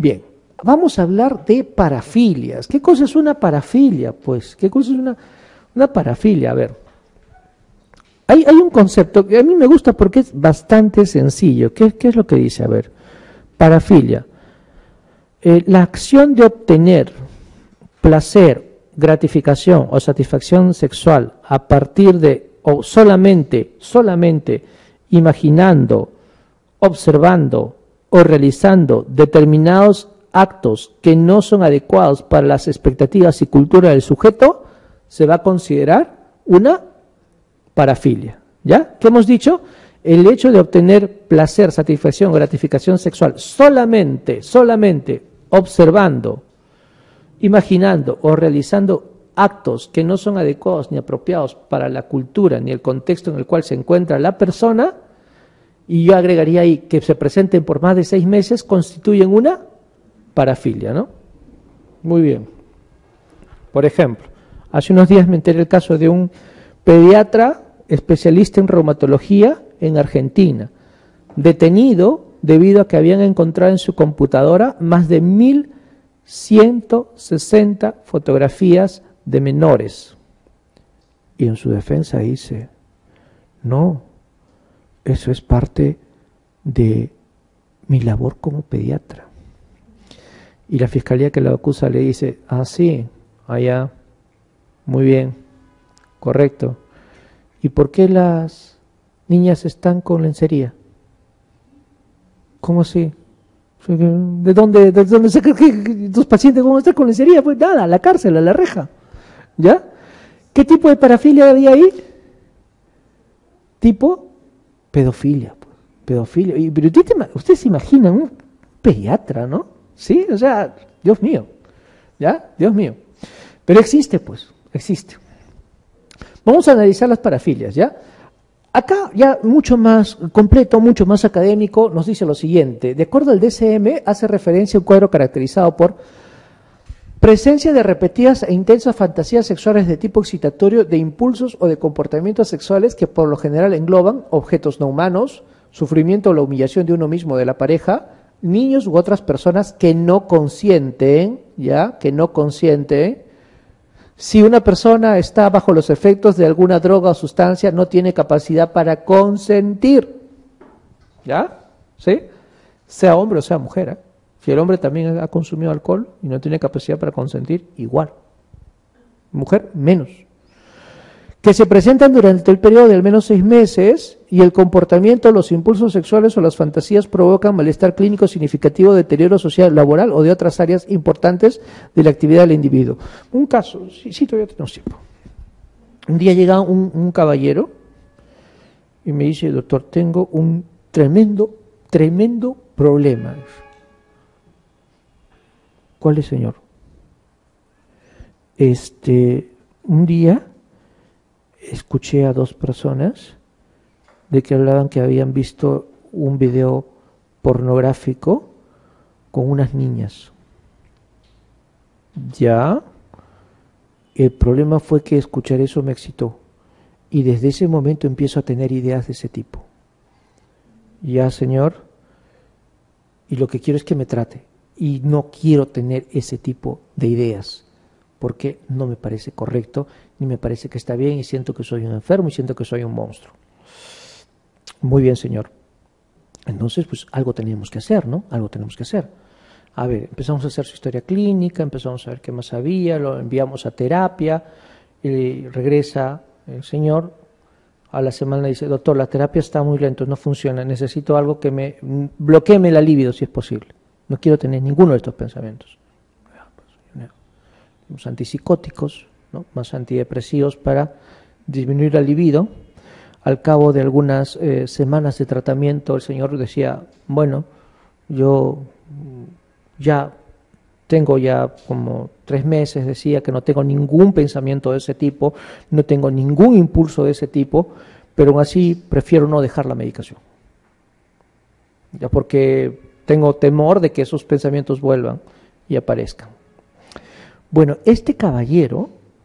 Bien, vamos a hablar de parafilias. ¿Qué cosa es una parafilia? Pues, ¿qué cosa es una parafilia? A ver, hay un concepto que a mí me gusta porque es bastante sencillo. ¿Qué es lo que dice? A ver, parafilia. La acción de obtener placer, gratificación o satisfacción sexual a partir de, o solamente imaginando, observando o realizando determinados actos que no son adecuados para las expectativas y cultura del sujeto, se va a considerar una parafilia. ¿Ya? ¿Qué hemos dicho? El hecho de obtener placer, satisfacción, gratificación sexual solamente observando, imaginando o realizando actos que no son adecuados ni apropiados para la cultura ni el contexto en el cual se encuentra la persona, y yo agregaría ahí que se presenten por más de 6 meses, constituyen una parafilia, ¿no? Muy bien. Por ejemplo, hace unos días me enteré el caso de un pediatra especialista en reumatología en Argentina, detenido debido a que habían encontrado en su computadora más de 1.160 fotografías de menores. Y en su defensa dice, no, eso es parte de mi labor como pediatra. Y la fiscalía que lo acusa le dice, ah, sí, allá, muy bien, correcto. ¿Y por qué las niñas están con lencería? ¿Cómo así? ¿De dónde sacas que tus pacientes cómo están con lencería? Pues nada, a la cárcel, a la reja. ¿Ya? ¿Qué tipo de parafilia había ahí? Tipo pedofilia. Pues. Pedofilia. Pero usted se imagina un pediatra, ¿no? Sí, o sea, Dios mío. ¿Ya? Dios mío. Pero existe, pues, existe. Vamos a analizar las parafilias, ¿ya? Acá, ya mucho más completo, mucho más académico, nos dice lo siguiente. De acuerdo al DSM, hace referencia a un cuadro caracterizado por presencia de repetidas e intensas fantasías sexuales de tipo excitatorio, de impulsos o de comportamientos sexuales que por lo general engloban objetos no humanos, sufrimiento o la humillación de uno mismo o de la pareja, niños u otras personas que no consienten, ¿ya? Que no consienten. Si una persona está bajo los efectos de alguna droga o sustancia, no tiene capacidad para consentir. ¿Ya? ¿Sí? Sea hombre o sea mujer. ¿Eh? Si el hombre también ha consumido alcohol y no tiene capacidad para consentir, igual. Mujer, menos. Que se presentan durante el periodo de al menos 6 meses y el comportamiento, los impulsos sexuales o las fantasías provocan malestar clínico significativo, deterioro social, laboral o de otras áreas importantes de la actividad del individuo. Un caso, sí todavía tenemos tiempo. Un día llega un caballero y me dice, doctor, tengo un tremendo problema. ¿Cuál es, señor? Un día escuché a 2 personas de que hablaban que habían visto un video pornográfico con unas niñas. Ya, el problema fue que escuchar eso me excitó y desde ese momento empiezo a tener ideas de ese tipo. Ya, señor, y lo que quiero es que me trate y no quiero tener ese tipo de ideas porque no me parece correcto, ni me parece que está bien, y siento que soy un enfermo, y siento que soy un monstruo. Muy bien, señor. Entonces, pues algo tenemos que hacer, ¿no? Algo tenemos que hacer. A ver, empezamos a hacer su historia clínica, empezamos a ver qué más había, lo enviamos a terapia, y regresa el señor, a la semana dice, doctor, la terapia está muy lenta, no funciona, necesito algo que me bloquee la libido, si es posible. No quiero tener ninguno de estos pensamientos. Los antipsicóticos, ¿no? Más antidepresivos para disminuir la libido. Al cabo de algunas semanas de tratamiento, el señor decía, bueno, yo ya tengo como 3 meses, decía que no tengo ningún pensamiento de ese tipo, no tengo ningún impulso de ese tipo, pero aún así prefiero no dejar la medicación. Ya porque tengo temor de que esos pensamientos vuelvan y aparezcan. Bueno, este caballero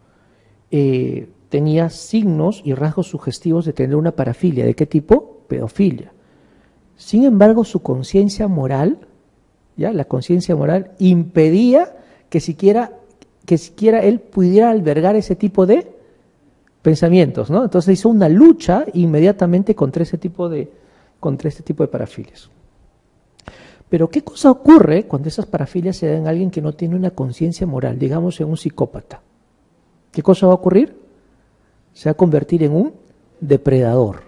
tenía signos y rasgos sugestivos de tener una parafilia. ¿De qué tipo? Pedofilia. Sin embargo, su conciencia moral ¿ya? La conciencia moral impedía que siquiera él pudiera albergar ese tipo de pensamientos, ¿no? Entonces hizo una lucha inmediatamente contra este tipo de parafilias. Pero ¿qué cosa ocurre cuando esas parafilias se dan a alguien que no tiene una conciencia moral, digamos en un psicópata? ¿Qué cosa va a ocurrir? Se va a convertir en un depredador,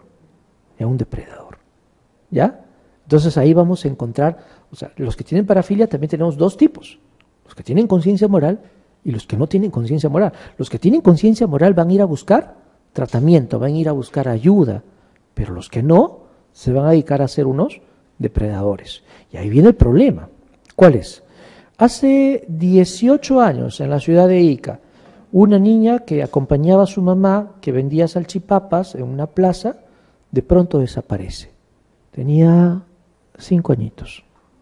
¿ya? Entonces ahí vamos a encontrar, o sea, los que tienen parafilia también tenemos dos tipos, los que tienen conciencia moral y los que no tienen conciencia moral. Los que tienen conciencia moral van a ir a buscar tratamiento, van a ir a buscar ayuda, pero los que no se van a dedicar a ser unos depredadores. Y ahí viene el problema. ¿Cuál es? Hace 18 años en la ciudad de Ica, una niña que acompañaba a su mamá, que vendía salchipapas en una plaza, de pronto desaparece. Tenía 5 añitos.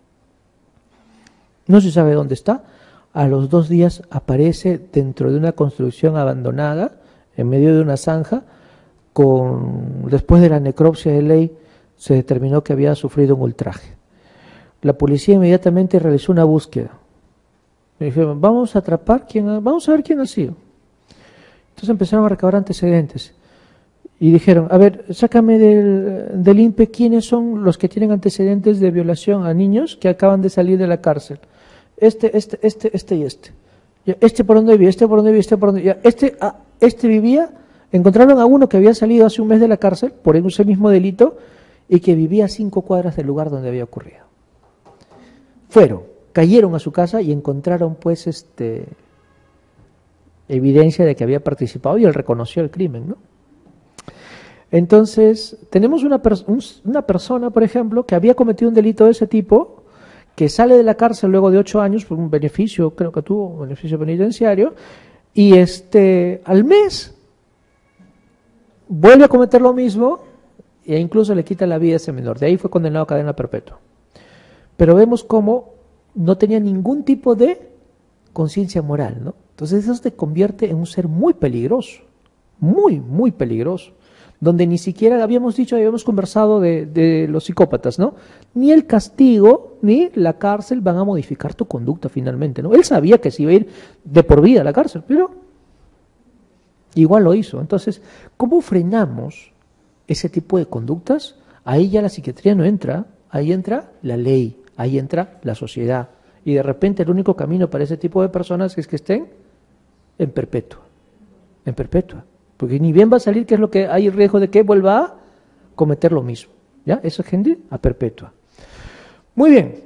No se sabe dónde está. A los 2 días aparece dentro de una construcción abandonada, en medio de una zanja, después de la necropsia de ley, se determinó que había sufrido un ultraje. La policía inmediatamente realizó una búsqueda. Me dijeron, vamos a ver quién ha sido. Entonces empezaron a recabar antecedentes. Y dijeron, a ver, sácame del INPE quiénes son los que tienen antecedentes de violación a niños que acaban de salir de la cárcel. Este y este. Este por dónde vivía, este por dónde vivía, este por dónde vivía. Este vivía, encontraron a uno que había salido hace un mes de la cárcel por ese mismo delito y que vivía a 5 cuadras del lugar donde había ocurrido. Cayeron a su casa y encontraron pues evidencia de que había participado y él reconoció el crimen, ¿no? Entonces, tenemos una persona, por ejemplo, que había cometido un delito de ese tipo, que sale de la cárcel luego de 8 años por un beneficio, creo que tuvo un beneficio penitenciario, y al mes vuelve a cometer lo mismo e incluso le quita la vida a ese menor. De ahí fue condenado a cadena perpetua. Pero vemos cómo no tenía ningún tipo de conciencia moral, ¿no? Entonces eso te convierte en un ser muy peligroso, muy, muy peligroso, donde ni siquiera habíamos conversado de los psicópatas, ¿no? Ni el castigo ni la cárcel van a modificar tu conducta finalmente, ¿no? Él sabía que se iba a ir de por vida a la cárcel, pero igual lo hizo. Entonces, ¿cómo frenamos ese tipo de conductas? Ahí ya la psiquiatría no entra, ahí entra la ley, ahí entra la sociedad. Y de repente el único camino para ese tipo de personas es que estén en perpetua. Porque ni bien va a salir, que es lo que hay riesgo de que vuelva a cometer lo mismo. ¿Ya? Eso es gente a perpetua. Muy bien.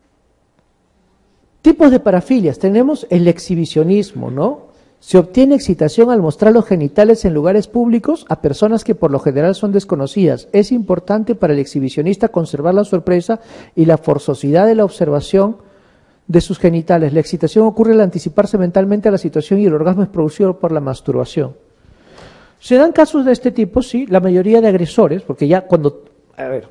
Tipos de parafilias. Tenemos el exhibicionismo, ¿no? Se obtiene excitación al mostrar los genitales en lugares públicos a personas que por lo general son desconocidas. Es importante para el exhibicionista conservar la sorpresa y la forzosidad de la observación de sus genitales. La excitación ocurre al anticiparse mentalmente a la situación y el orgasmo es producido por la masturbación. Se dan casos de este tipo, sí, la mayoría de agresores, porque ya cuando... A ver,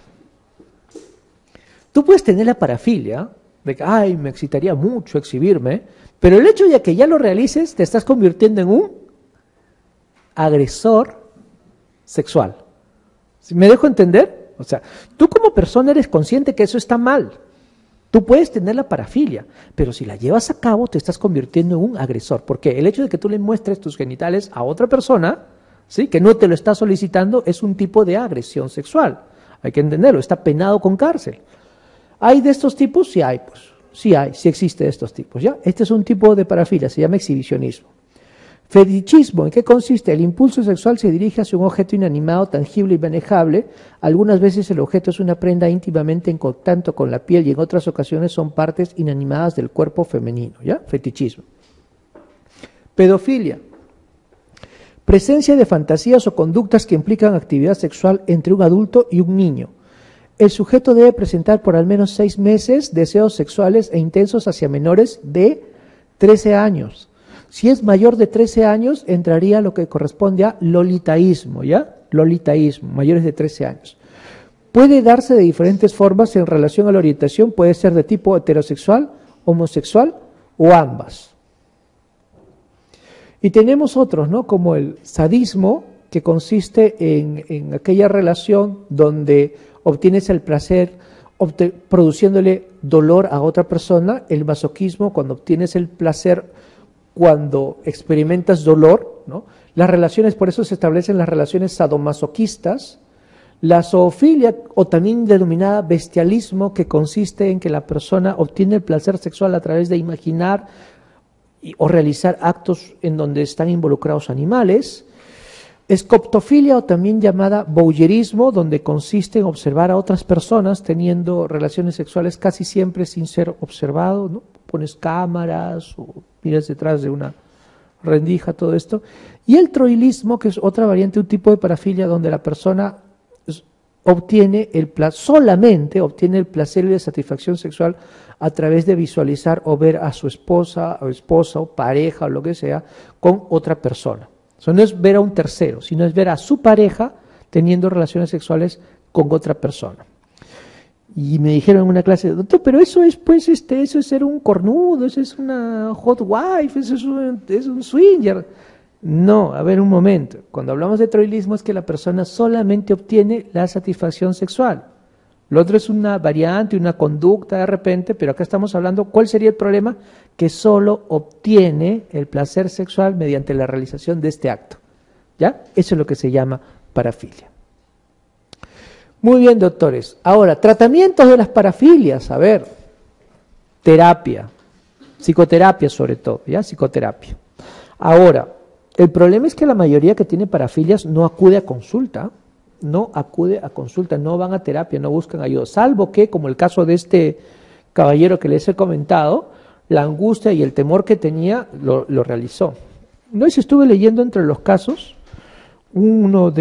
tú puedes tener la parafilia de que, ay, me excitaría mucho exhibirme, pero el hecho de que ya lo realices te estás convirtiendo en un agresor sexual. ¿Me dejo entender? O sea, tú como persona eres consciente que eso está mal. Tú puedes tener la parafilia, pero si la llevas a cabo te estás convirtiendo en un agresor. Porque el hecho de que tú le muestres tus genitales a otra persona, ¿sí?, que no te lo está solicitando, es un tipo de agresión sexual. Hay que entenderlo, está penado con cárcel. ¿Hay de estos tipos? Sí hay, pues. Sí existe de estos tipos, ¿ya? Este es un tipo de parafilia, se llama exhibicionismo. Fetichismo, ¿en qué consiste? El impulso sexual se dirige hacia un objeto inanimado, tangible y manejable. Algunas veces el objeto es una prenda íntimamente en contacto con la piel y en otras ocasiones son partes inanimadas del cuerpo femenino, ¿ya? Fetichismo. Pedofilia. Presencia de fantasías o conductas que implican actividad sexual entre un adulto y un niño. El sujeto debe presentar por al menos 6 meses deseos sexuales e intensos hacia menores de 13 años. Si es mayor de 13 años, entraría lo que corresponde a lolitaísmo, ¿ya? Lolitaísmo, mayores de 13 años. Puede darse de diferentes formas en relación a la orientación, puede ser de tipo heterosexual, homosexual o ambas. Y tenemos otros, ¿no? Como el sadismo, que consiste en aquella relación donde obtienes el placer produciéndole dolor a otra persona. El masoquismo, cuando obtienes el placer, cuando experimentas dolor, ¿no? Las relaciones, por eso se establecen las relaciones sadomasoquistas. La zoofilia, o también denominada bestialismo, que consiste en que la persona obtiene el placer sexual a través de imaginar o realizar actos en donde están involucrados animales. Escoptofilia, o también llamada voyeurismo, donde consiste en observar a otras personas teniendo relaciones sexuales casi siempre sin ser observado, ¿no? Pones cámaras o miras detrás de una rendija, todo esto. Y el troilismo, que es otra variante, un tipo de parafilia donde la persona solamente obtiene el placer y la satisfacción sexual a través de visualizar o ver a su esposa o esposo, pareja o lo que sea, con otra persona. Eso no es ver a un tercero, sino es ver a su pareja teniendo relaciones sexuales con otra persona. Y me dijeron en una clase, doctor, pero eso es pues eso es ser un cornudo, eso es una hot wife, eso es un swinger. No, a ver un momento. Cuando hablamos de troilismo es que la persona solamente obtiene la satisfacción sexual. Lo otro es una variante, una conducta de repente, pero acá estamos hablando, ¿cuál sería el problema? Que solo obtiene el placer sexual mediante la realización de este acto. ¿Ya? Eso es lo que se llama parafilia. Muy bien, doctores. Ahora, tratamientos de las parafilias. A ver, terapia, psicoterapia sobre todo, ¿ya? Psicoterapia. Ahora, el problema es que la mayoría que tiene parafilias no acude a consulta, no van a terapia, no buscan ayuda, salvo que, como el caso de este caballero que les he comentado, la angustia y el temor que tenía lo realizó. No sé si estuve leyendo entre los casos, no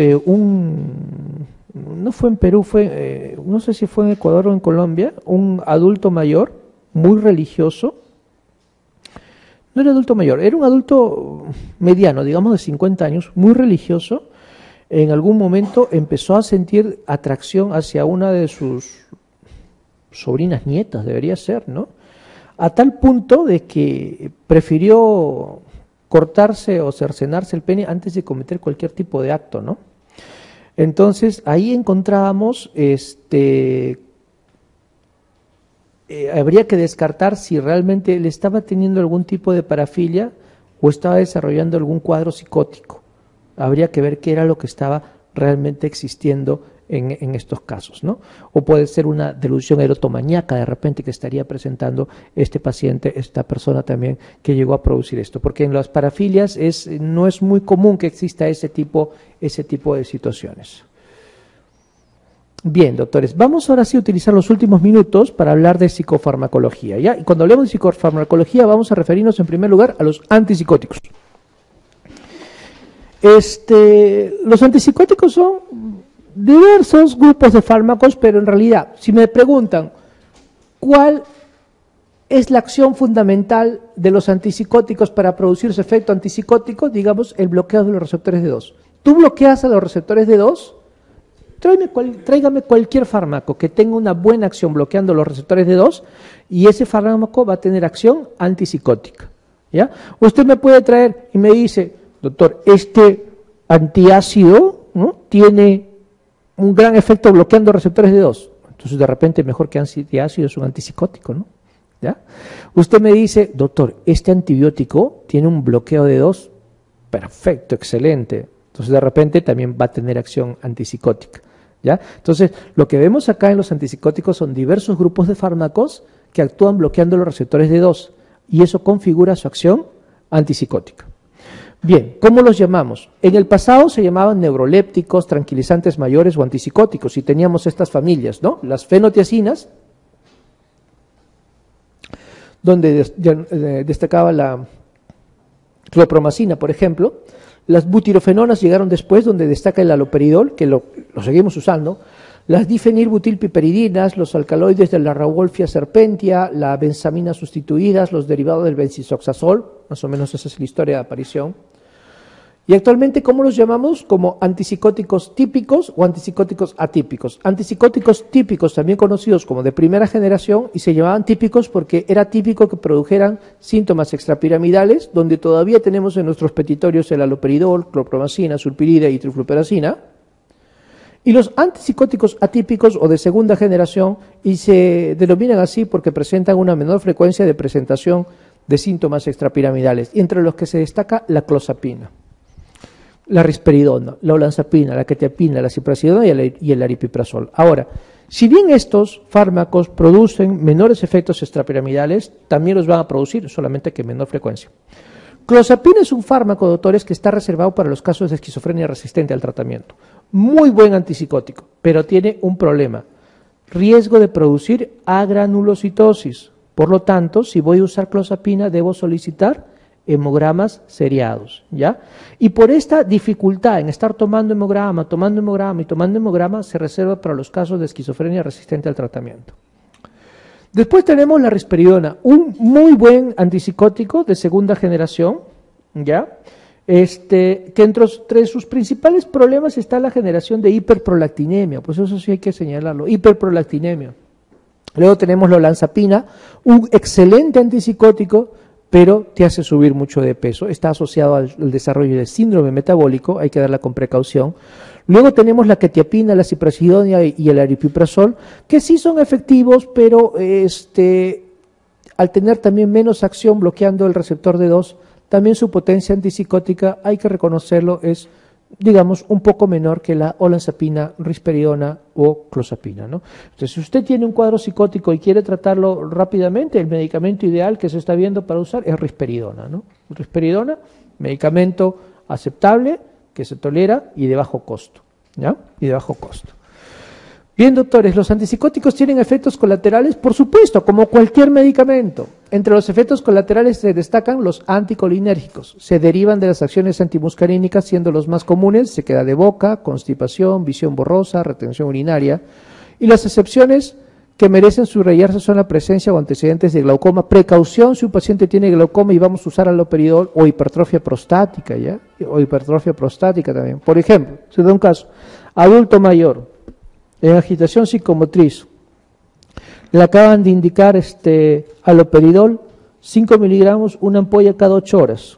fue en Perú, no sé si fue en Ecuador o en Colombia, un adulto mayor, muy religioso. No era adulto mayor, era un adulto mediano, digamos de 50 años, muy religioso. En algún momento empezó a sentir atracción hacia una de sus sobrinas nietas, debería ser, ¿no? A tal punto de que prefirió cortarse o cercenarse el pene antes de cometer cualquier tipo de acto, ¿no? Entonces ahí encontrábamos, habría que descartar si realmente él estaba teniendo algún tipo de parafilia o estaba desarrollando algún cuadro psicótico. Habría que ver qué era lo que estaba realmente existiendo en estos casos, ¿no? O puede ser una delusión erotomaníaca de repente que estaría presentando este paciente, esta persona también que llegó a producir esto, porque en las parafilias no es muy común que exista ese tipo de situaciones. Bien, doctores, vamos ahora sí a utilizar los últimos minutos para hablar de psicofarmacología, ¿ya? Y cuando hablemos de psicofarmacología vamos a referirnos en primer lugar a los antipsicóticos. Los antipsicóticos son diversos grupos de fármacos, pero en realidad, si me preguntan cuál es la acción fundamental de los antipsicóticos para producir su efecto antipsicótico, digamos, el bloqueo de los receptores de 2. Tú bloqueas a los receptores de 2, tráigame cualquier fármaco que tenga una buena acción bloqueando los receptores de 2 y ese fármaco va a tener acción antipsicótica, ¿ya? Usted me puede traer y me dice, doctor, este antiácido, ¿no?, tiene un gran efecto bloqueando receptores de 2. Entonces, de repente, mejor que antiácido es un antipsicótico, ¿no? ¿Ya? Usted me dice, doctor, este antibiótico tiene un bloqueo de 2, perfecto, excelente. Entonces, de repente, también va a tener acción antipsicótica, ¿ya? Entonces, lo que vemos acá en los antipsicóticos son diversos grupos de fármacos que actúan bloqueando los receptores de 2 y eso configura su acción antipsicótica. Bien, ¿cómo los llamamos? En el pasado se llamaban neurolépticos, tranquilizantes mayores o antipsicóticos, y teníamos estas familias, ¿no? Las fenotiacinas, donde destacaba la clopromacina, por ejemplo. Las butirofenonas llegaron después, donde destaca el haloperidol, que lo seguimos usando. Las difenilbutilpiperidinas, los alcaloides de la Rauwolfia serpentia, la benzamina sustituidas, los derivados del benzisoxazol, más o menos esa es la historia de aparición. Y actualmente, ¿cómo los llamamos? Como antipsicóticos típicos o antipsicóticos atípicos. Antipsicóticos típicos, también conocidos como de primera generación, y se llamaban típicos porque era típico que produjeran síntomas extrapiramidales, donde todavía tenemos en nuestros petitorios el haloperidol, clopromacina, sulpirida y trifluperacina. Y los antipsicóticos atípicos o de segunda generación, y se denominan así porque presentan una menor frecuencia de presentación de síntomas extrapiramidales, y entre los que se destaca la clozapina, la risperidona, la olanzapina, la quetiapina, la ciprasidona y el aripiprazol. Ahora, si bien estos fármacos producen menores efectos extrapiramidales, también los van a producir, solamente que en menor frecuencia. Clozapina es un fármaco, doctores, que está reservado para los casos de esquizofrenia resistente al tratamiento. Muy buen antipsicótico, pero tiene un problema: riesgo de producir agranulocitosis. Por lo tanto, si voy a usar clozapina, debo solicitar hemogramas seriados, ¿ya? Y por esta dificultad en estar tomando hemograma, se reserva para los casos de esquizofrenia resistente al tratamiento. Después tenemos la risperidona, un muy buen antipsicótico de segunda generación, ¿ya? Que entre sus principales problemas está la generación de hiperprolactinemia, pues eso sí hay que señalarlo, hiperprolactinemia. Luego tenemos la olanzapina, un excelente antipsicótico, pero te hace subir mucho de peso, está asociado al desarrollo del síndrome metabólico, hay que darla con precaución. Luego tenemos la quetiapina, la ciprasidona y el aripiprazol, que sí son efectivos, pero al tener también menos acción bloqueando el receptor D2, también su potencia antipsicótica, hay que reconocerlo, es, digamos, un poco menor que la olanzapina, risperidona o clozapina, ¿no? Entonces, si usted tiene un cuadro psicótico y quiere tratarlo rápidamente, el medicamento ideal que se está viendo para usar es risperidona, ¿no? Risperidona, medicamento aceptable, que se tolera y de bajo costo, ¿ya? Y de bajo costo. Bien, doctores, ¿los antipsicóticos tienen efectos colaterales? Por supuesto, como cualquier medicamento. Entre los efectos colaterales se destacan los anticolinérgicos. Se derivan de las acciones antimuscarínicas, siendo los más comunes sequedad de boca, constipación, visión borrosa, retención urinaria. Y las excepciones que merecen subrayarse son la presencia o antecedentes de glaucoma. Precaución si un paciente tiene glaucoma y vamos a usar haloperidol, o hipertrofia prostática, ¿ya? O hipertrofia prostática también. Por ejemplo, se da un caso, adulto mayor, en agitación psicomotriz, le acaban de indicar haloperidol, 5 miligramos, una ampolla cada 8 horas.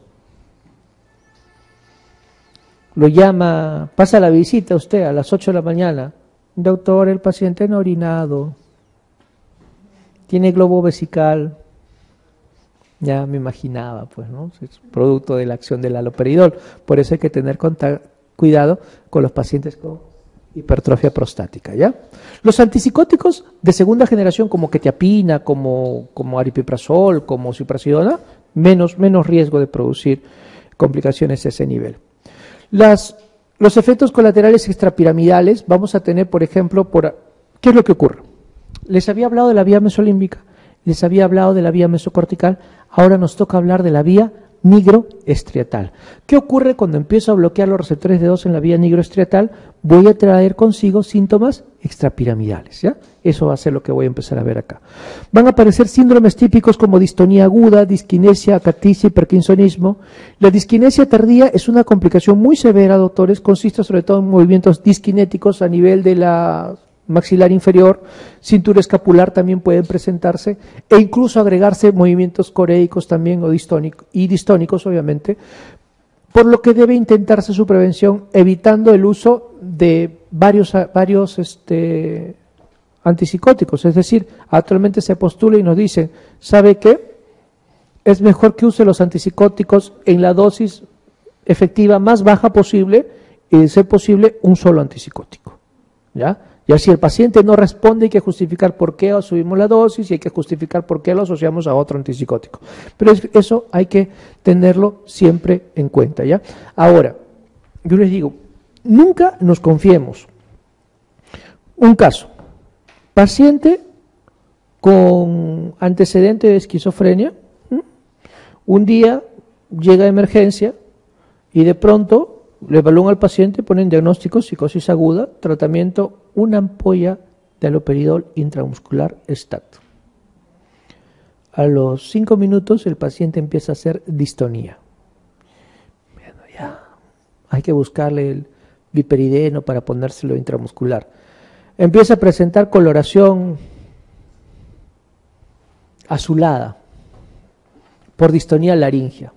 Lo llama, pasa la visita usted a las 8 de la mañana. Doctor, el paciente no ha orinado, tiene globo vesical. Ya me imaginaba, pues, ¿no? Es producto de la acción del haloperidol. Por eso hay que tener cuidado con los pacientes con hipertrofia prostática, ¿ya? Los antipsicóticos de segunda generación, como quetiapina, como aripiprazol, como ciprasidona, menos riesgo de producir complicaciones a ese nivel. Los efectos colaterales extrapiramidales, vamos a tener, por ejemplo, ¿qué es lo que ocurre? Les había hablado de la vía mesolímbica, les había hablado de la vía mesocortical, ahora nos toca hablar de la vía nigroestriatal. ¿Qué ocurre cuando empiezo a bloquear los receptores D2 en la vía nigroestriatal? Voy a traer consigo síntomas extrapiramidales, ¿ya? Eso va a ser lo que voy a empezar a ver acá. Van a aparecer síndromes típicos como distonía aguda, disquinesia, acaticia y parkinsonismo. La disquinesia tardía es una complicación muy severa, doctores, consiste sobre todo en movimientos disquinéticos a nivel de la maxilar inferior, cintura escapular también pueden presentarse, e incluso agregarse movimientos coréicos también y distónicos, obviamente, por lo que debe intentarse su prevención evitando el uso de varios antipsicóticos. Es decir, actualmente se postula y nos dicen, ¿sabe qué? Es mejor que use los antipsicóticos en la dosis efectiva más baja posible y, de ser posible, un solo antipsicótico, ¿ya? Y así el paciente no responde, hay que justificar por qué subimos la dosis y hay que justificar por qué lo asociamos a otro antipsicótico. Pero eso hay que tenerlo siempre en cuenta, ¿ya? Ahora, yo les digo, nunca nos confiemos. Un caso, paciente con antecedente de esquizofrenia, un día llega a emergencia y de pronto le evalúan al paciente, ponen diagnóstico, psicosis aguda, tratamiento, una ampolla de haloperidol intramuscular STAT. A los 5 minutos el paciente empieza a hacer distonía. Bueno, ya hay que buscarle el viperideno para ponérselo intramuscular. Empieza a presentar coloración azulada por distonía laringea.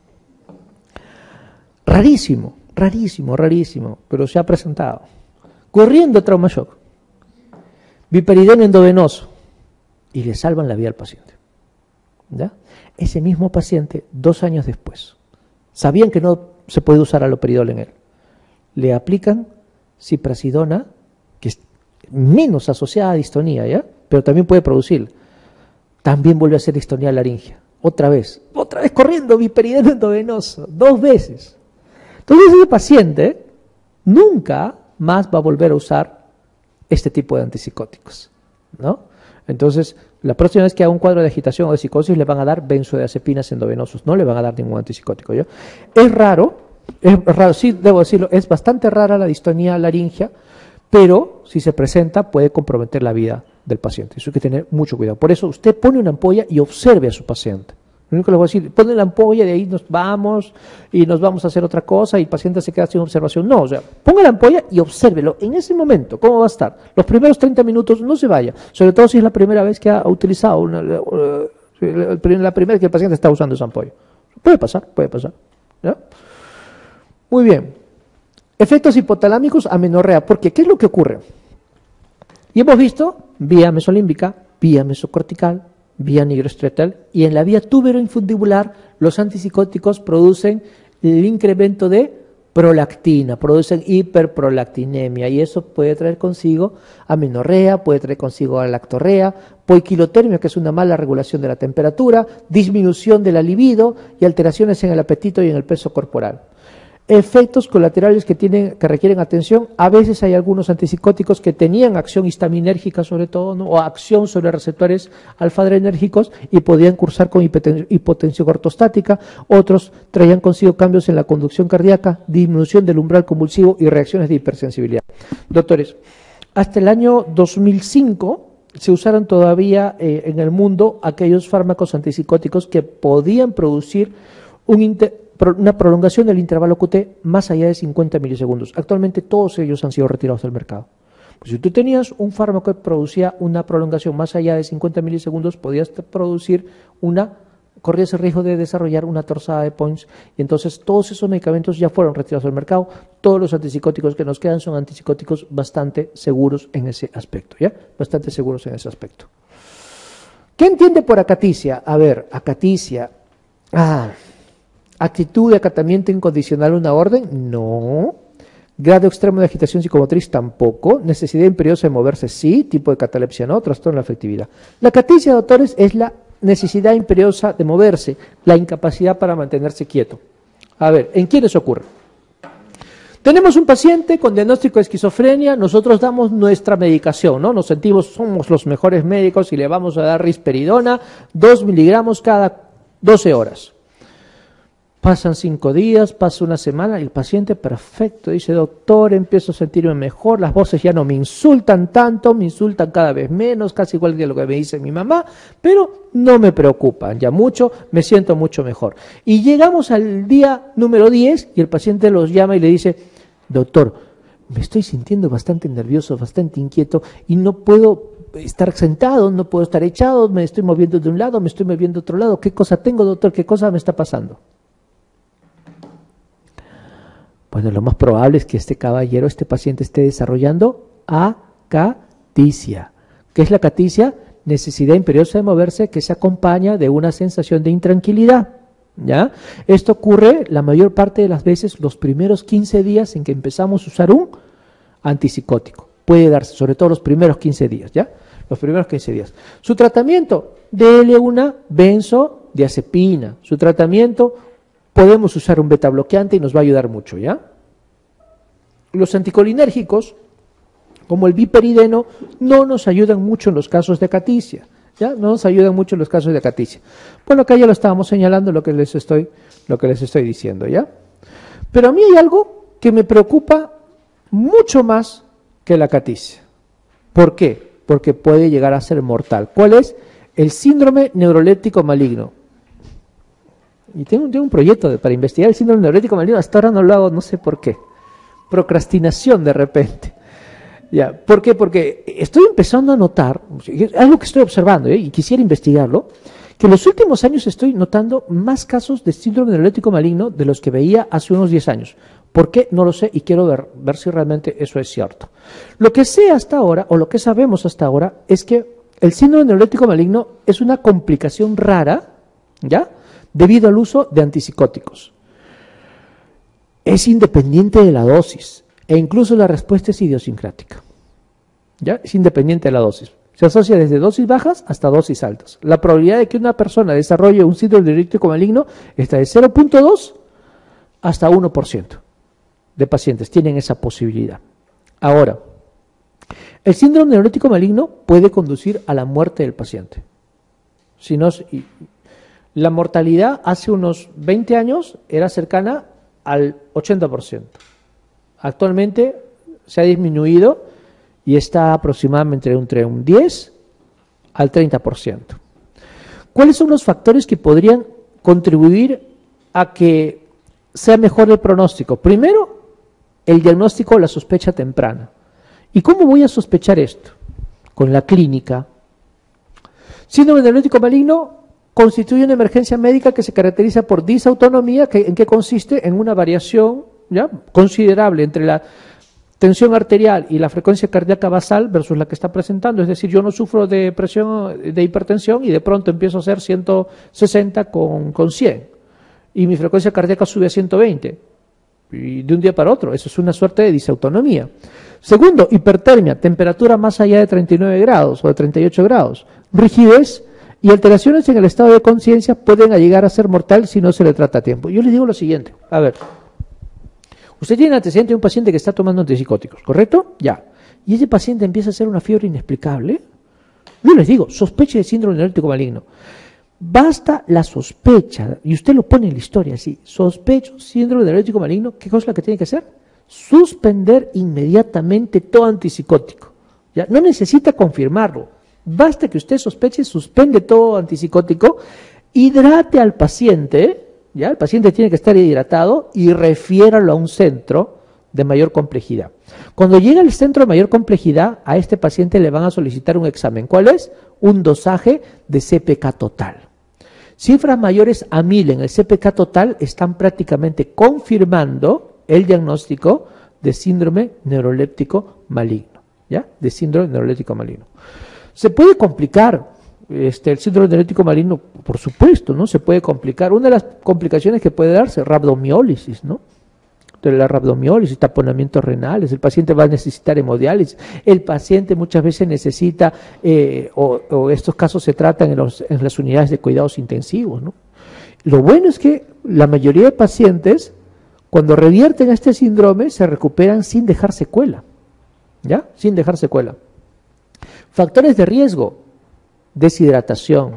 Rarísimo, pero se ha presentado. corriendo a trauma shock, viperideno endovenoso, y le salvan la vida al paciente. ¿Ya? Ese mismo paciente, 2 años después, sabían que no se puede usar haloperidol en él, le aplican ziprasidona, que es menos asociada a distonía, ¿ya? Pero también puede producir. También vuelve a ser distonía laringea. Otra vez corriendo, viperideno endovenoso, 2 veces. Entonces ese paciente nunca más va a volver a usar este tipo de antipsicóticos, ¿no? Entonces, la próxima vez que haga un cuadro de agitación o de psicosis, le van a dar benzodiazepinas endovenosos, no le van a dar ningún antipsicótico, ¿ya? Es raro, sí, debo decirlo, es bastante rara la distonía laringea, pero si se presenta puede comprometer la vida del paciente. Eso hay que tener mucho cuidado. Por eso usted pone una ampolla y observe a su paciente. Lo único que le voy a decir, pone la ampolla y de ahí nos vamos a hacer otra cosa y el paciente se queda sin observación. No, o sea, ponga la ampolla y obsérvelo en ese momento, cómo va a estar. Los primeros 30 minutos no se vaya, sobre todo si es la primera vez que ha utilizado, la primera vez que el paciente está usando esa ampolla. Puede pasar, ¿ya? Muy bien. Efectos hipotalámicos, amenorrea. ¿Por qué? ¿Qué es lo que ocurre? Y hemos visto vía mesolímbica, vía mesocortical, vía nigroestriatal, y en la vía tuberoinfundibular los antipsicóticos producen el incremento de prolactina, producen hiperprolactinemia, y eso puede traer consigo amenorrea, puede traer consigo lactorrea, poiquilotermia, que es una mala regulación de la temperatura, disminución de la libido y alteraciones en el apetito y en el peso corporal. Efectos colaterales que requieren atención. A veces hay algunos antipsicóticos que tenían acción histaminérgica sobre todo, ¿no? O acción sobre receptores alfa-adrenérgicos y podían cursar con hipotensión ortostática. Otros traían consigo cambios en la conducción cardíaca, disminución del umbral convulsivo y reacciones de hipersensibilidad. Doctores, hasta el año 2005 se usaron todavía en el mundo aquellos fármacos antipsicóticos que podían producir una prolongación del intervalo QT más allá de 50 milisegundos. Actualmente todos ellos han sido retirados del mercado. Pues si tú tenías un fármaco que producía una prolongación más allá de 50 milisegundos, corrías el riesgo de desarrollar una torsada de Points, y entonces todos esos medicamentos ya fueron retirados del mercado. Todos los antipsicóticos que nos quedan son antipsicóticos bastante seguros en ese aspecto, ¿ya? Bastante seguros en ese aspecto. ¿Qué entiende por acaticia? A ver, acaticia. ¿Actitud de acatamiento incondicional a una orden? No. ¿Grado extremo de agitación psicomotriz? Tampoco. ¿Necesidad imperiosa de moverse? Sí. ¿Tipo de catalepsia? No. ¿Trastorno de la afectividad? La acaticia, doctores, es la necesidad imperiosa de moverse, la incapacidad para mantenerse quieto. A ver, ¿en quiénes ocurre? Tenemos un paciente con diagnóstico de esquizofrenia, nosotros damos nuestra medicación, ¿no? Nos sentimos, somos los mejores médicos y le vamos a dar risperidona, 2 miligramos cada 12 horas. Pasan 5 días, pasa una semana y el paciente perfecto, dice: doctor, empiezo a sentirme mejor, las voces ya no me insultan tanto, me insultan cada vez menos, casi igual que lo que me dice mi mamá, pero no me preocupan ya mucho, me siento mucho mejor. Y llegamos al día número 10 y el paciente los llama y le dice: doctor, me estoy sintiendo bastante nervioso, bastante inquieto y no puedo estar sentado, no puedo estar echado, me estoy moviendo de un lado, me estoy moviendo de otro lado, ¿qué cosa tengo, doctor? ¿Qué cosa me está pasando? Bueno, lo más probable es que este paciente esté desarrollando acaticia. ¿Qué es la acaticia? Necesidad imperiosa de moverse que se acompaña de una sensación de intranquilidad, ¿ya? Esto ocurre la mayor parte de las veces los primeros 15 días en que empezamos a usar un antipsicótico. Puede darse, sobre todo los primeros 15 días, ¿ya? Los primeros 15 días. Su tratamiento, dele una benzodiazepina. Su tratamiento, podemos usar un beta bloqueante y nos va a ayudar mucho, ¿ya? Los anticolinérgicos, como el viperideno, no nos ayudan mucho en los casos de acaticia, ¿ya? No nos ayudan mucho en los casos de acaticia. Bueno, acá ya lo estábamos señalando, lo que les estoy diciendo, ¿ya? Pero a mí hay algo que me preocupa mucho más que la acaticia. ¿Por qué? Porque puede llegar a ser mortal. ¿Cuál es? El síndrome neuroléptico maligno. Y tengo un proyecto para investigar el síndrome neuroléptico maligno, hasta ahora no lo hago, no sé por qué. Procrastinación de repente. Ya, ¿por qué? Porque estoy empezando a notar, algo que estoy observando, y quisiera investigarlo, que en los últimos años estoy notando más casos de síndrome neuroléptico maligno de los que veía hace unos 10 años. ¿Por qué? No lo sé y quiero ver si realmente eso es cierto. Lo que sé hasta ahora, o lo que sabemos hasta ahora, es que el síndrome neuroléptico maligno es una complicación rara, ¿ya? Debido al uso de antipsicóticos. Es independiente de la dosis e incluso la respuesta es idiosincrática. ¿Ya? Es independiente de la dosis. Se asocia desde dosis bajas hasta dosis altas. La probabilidad de que una persona desarrolle un síndrome neuroléptico maligno está de 0.2 hasta 1% de pacientes tienen esa posibilidad. Ahora, el síndrome neuroléptico maligno puede conducir a la muerte del paciente. Si no, la mortalidad hace unos 20 años era cercana al 80%. Actualmente se ha disminuido y está aproximadamente entre un 10 al 30%. ¿Cuáles son los factores que podrían contribuir a que sea mejor el pronóstico? Primero, el diagnóstico o la sospecha temprana. ¿Y cómo voy a sospechar esto? Con la clínica. Síndrome neuroléptico maligno constituye una emergencia médica que se caracteriza por disautonomía, ¿en qué consiste? En una variación, ¿ya?, considerable entre la tensión arterial y la frecuencia cardíaca basal versus la que está presentando. Es decir, yo no sufro de presión, de hipertensión y de pronto empiezo a hacer 160 con 100 y mi frecuencia cardíaca sube a 120 y de un día para otro. Eso es una suerte de disautonomía. Segundo, hipertermia, temperatura más allá de 39 grados o de 38 grados. Rigidez y alteraciones en el estado de conciencia pueden llegar a ser mortal si no se le trata a tiempo. Yo les digo lo siguiente, a ver, usted tiene antecedente de un paciente que está tomando antipsicóticos, ¿correcto? Ya. Y ese paciente empieza a hacer una fiebre inexplicable. Yo les digo, sospeche de síndrome neuroléptico maligno. Basta la sospecha, y usted lo pone en la historia así, sospecho síndrome neuroléptico maligno, ¿qué cosa es la que tiene que hacer? Suspender inmediatamente todo antipsicótico. ¿Ya? No necesita confirmarlo. Basta que usted sospeche, suspende todo antipsicótico, hidrate al paciente, ¿ya? El paciente tiene que estar hidratado y refiéralo a un centro de mayor complejidad. Cuando llega al centro de mayor complejidad, a este paciente le van a solicitar un examen. ¿Cuál es? Un dosaje de CPK total. Cifras mayores a 1000 en el CPK total están prácticamente confirmando el diagnóstico de síndrome neuroléptico maligno, ¿ya? De síndrome neuroléptico maligno. Se puede complicar el síndrome neuroléptico maligno, por supuesto, ¿no? Se puede complicar. Una de las complicaciones que puede darse es rabdomiólisis, ¿no? De la rabdomiólisis, taponamientos renales, el paciente va a necesitar hemodiálisis, el paciente muchas veces necesita, o estos casos se tratan en las unidades de cuidados intensivos, ¿no? Lo bueno es que la mayoría de pacientes, cuando revierten a este síndrome, se recuperan sin dejar secuela, ¿ya? Sin dejar secuela. Factores de riesgo: deshidratación,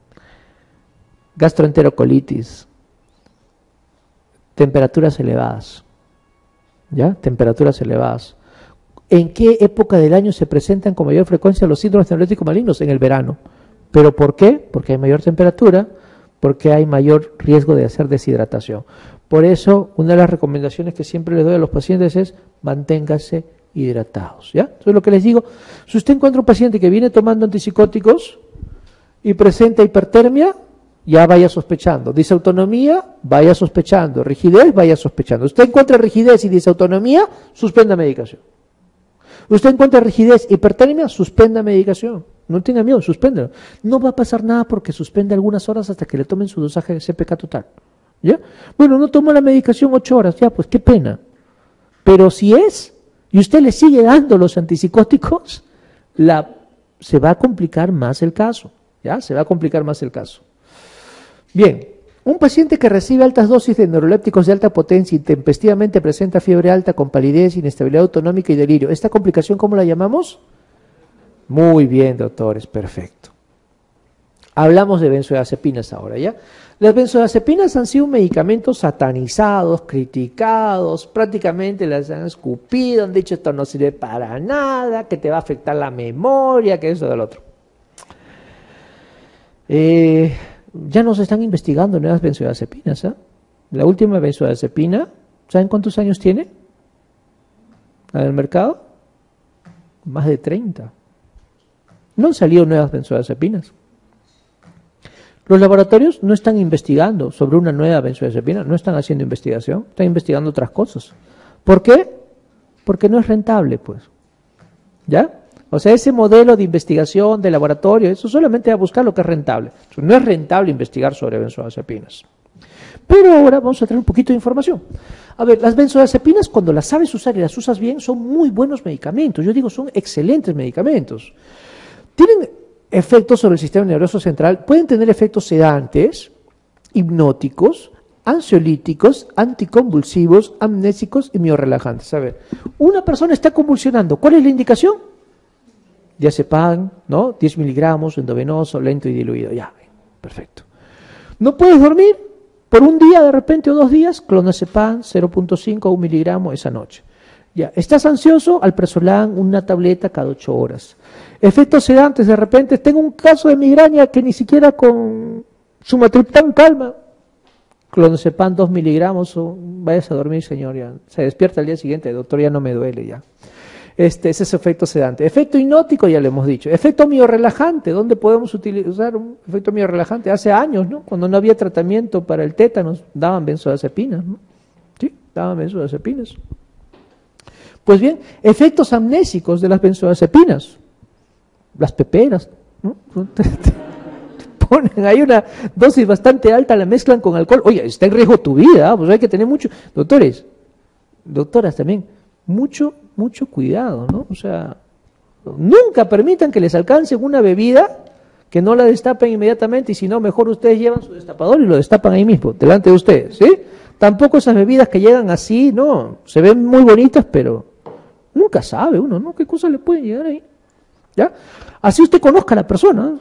gastroenterocolitis, temperaturas elevadas, ¿ya? Temperaturas elevadas. ¿En qué época del año se presentan con mayor frecuencia los síndromes neurolépticos malignos? En el verano. ¿Pero por qué? Porque hay mayor temperatura, porque hay mayor riesgo de hacer deshidratación. Por eso, una de las recomendaciones que siempre les doy a los pacientes es manténgase hidratados, ¿ya? Entonces, lo que les digo, si usted encuentra un paciente que viene tomando antipsicóticos y presenta hipertermia, ya vaya sospechando. Disautonomía, vaya sospechando. Rigidez, vaya sospechando. Usted encuentra rigidez y disautonomía, suspenda medicación. Usted encuentra rigidez, hipertermia, suspenda medicación. No tenga miedo, suspéndelo. No va a pasar nada porque suspende algunas horas hasta que le tomen su dosaje de CPK total, ¿ya? Bueno, no tomó la medicación 8 horas, ya, pues qué pena. Pero si es, y usted le sigue dando los antipsicóticos, se va a complicar más el caso, ¿ya? Se va a complicar más el caso. Bien, un paciente que recibe altas dosis de neurolépticos de alta potencia y tempestivamente presenta fiebre alta con palidez, inestabilidad autonómica y delirio. ¿Esta complicación cómo la llamamos? Muy bien, doctores, perfecto. Hablamos de benzodiazepinas ahora, ¿ya? Las benzodiazepinas han sido medicamentos satanizados, criticados, prácticamente las han escupido, han dicho esto no sirve para nada, que te va a afectar la memoria, que eso del otro. Ya nos están investigando nuevas benzodiazepinas, ¿eh? La última benzodiazepina, ¿saben cuántos años tiene en el mercado? Más de 30. No han salido nuevas benzodiazepinas. Los laboratorios no están investigando sobre una nueva benzodiazepina, no están haciendo investigación, están investigando otras cosas. ¿Por qué? Porque no es rentable, pues. ¿Ya? O sea, ese modelo de investigación, de laboratorio, eso solamente va a buscar lo que es rentable. No es rentable investigar sobre benzodiazepinas. Pero ahora vamos a tener un poquito de información. A ver, las benzodiazepinas, cuando las sabes usar y las usas bien, son muy buenos medicamentos. Yo digo, son excelentes medicamentos. Tienen efectos sobre el sistema nervioso central, pueden tener efectos sedantes, hipnóticos, ansiolíticos, anticonvulsivos, amnésicos y miorrelajantes. A ver, una persona está convulsionando, ¿cuál es la indicación? Diazepam, ¿no? 10 miligramos, endovenoso, lento y diluido. Ya, perfecto. ¿No puedes dormir? Por un día de repente o 2 días, clonazepam 0.5 o 1 miligramo esa noche. Ya, ¿estás ansioso? Alprazolam, una tableta cada 8 horas. Efectos sedantes, de repente, tengo un caso de migraña que ni siquiera con sumatriptán calma. Clonazepam 2 miligramos, o vayas a dormir, señor, ya. Se despierta al día siguiente, doctor, ya no me duele, ya. Ese es efecto sedante. Efecto hipnótico, ya lo hemos dicho. Efecto miorrelajante, ¿dónde podemos utilizar un efecto miorrelajante? Hace años, ¿no? Cuando no había tratamiento para el tétanos, daban benzodiazepinas, ¿no? Sí, daban benzodiazepinas. Pues bien, efectos amnésicos de las benzodiazepinas. Las peperas, ¿no? Ponen ahí una dosis bastante alta, la mezclan con alcohol. Oye, está en riesgo tu vida, pues hay que tener mucho. Doctores, doctoras también, mucho cuidado, ¿no? O sea, nunca permitan que les alcance una bebida que no la destapen inmediatamente, y si no, mejor ustedes llevan su destapador y lo destapan ahí mismo, delante de ustedes, ¿sí? Tampoco esas bebidas que llegan así, no, se ven muy bonitas, pero nunca sabe uno, ¿no? ¿Qué cosas le pueden llegar ahí? ¿Ya? Así usted conozca a la persona,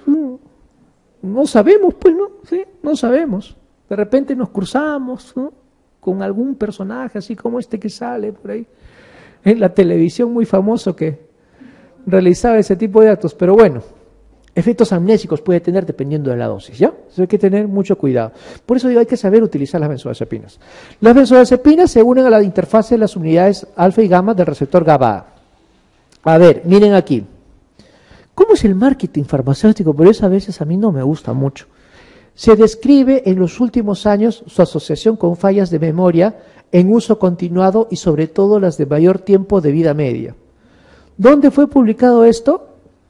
no sabemos, pues, ¿no? ¿Sí? No sabemos. De repente nos cruzamos, ¿no? Con algún personaje así como este que sale por ahí en la televisión, muy famoso, que realizaba ese tipo de actos. Pero bueno, efectos amnésicos puede tener dependiendo de la dosis, ¿ya? Eso hay que tener mucho cuidado. Por eso digo, hay que saber utilizar las benzodiazepinas. Las benzodiazepinas se unen a la interfase de las unidades alfa y gamma del receptor GABA. A ver, miren aquí. ¿Cómo es el marketing farmacéutico? Por eso a veces a mí no me gusta mucho. Se describe en los últimos años su asociación con fallas de memoria en uso continuado y sobre todo las de mayor tiempo de vida media. ¿Dónde fue publicado esto?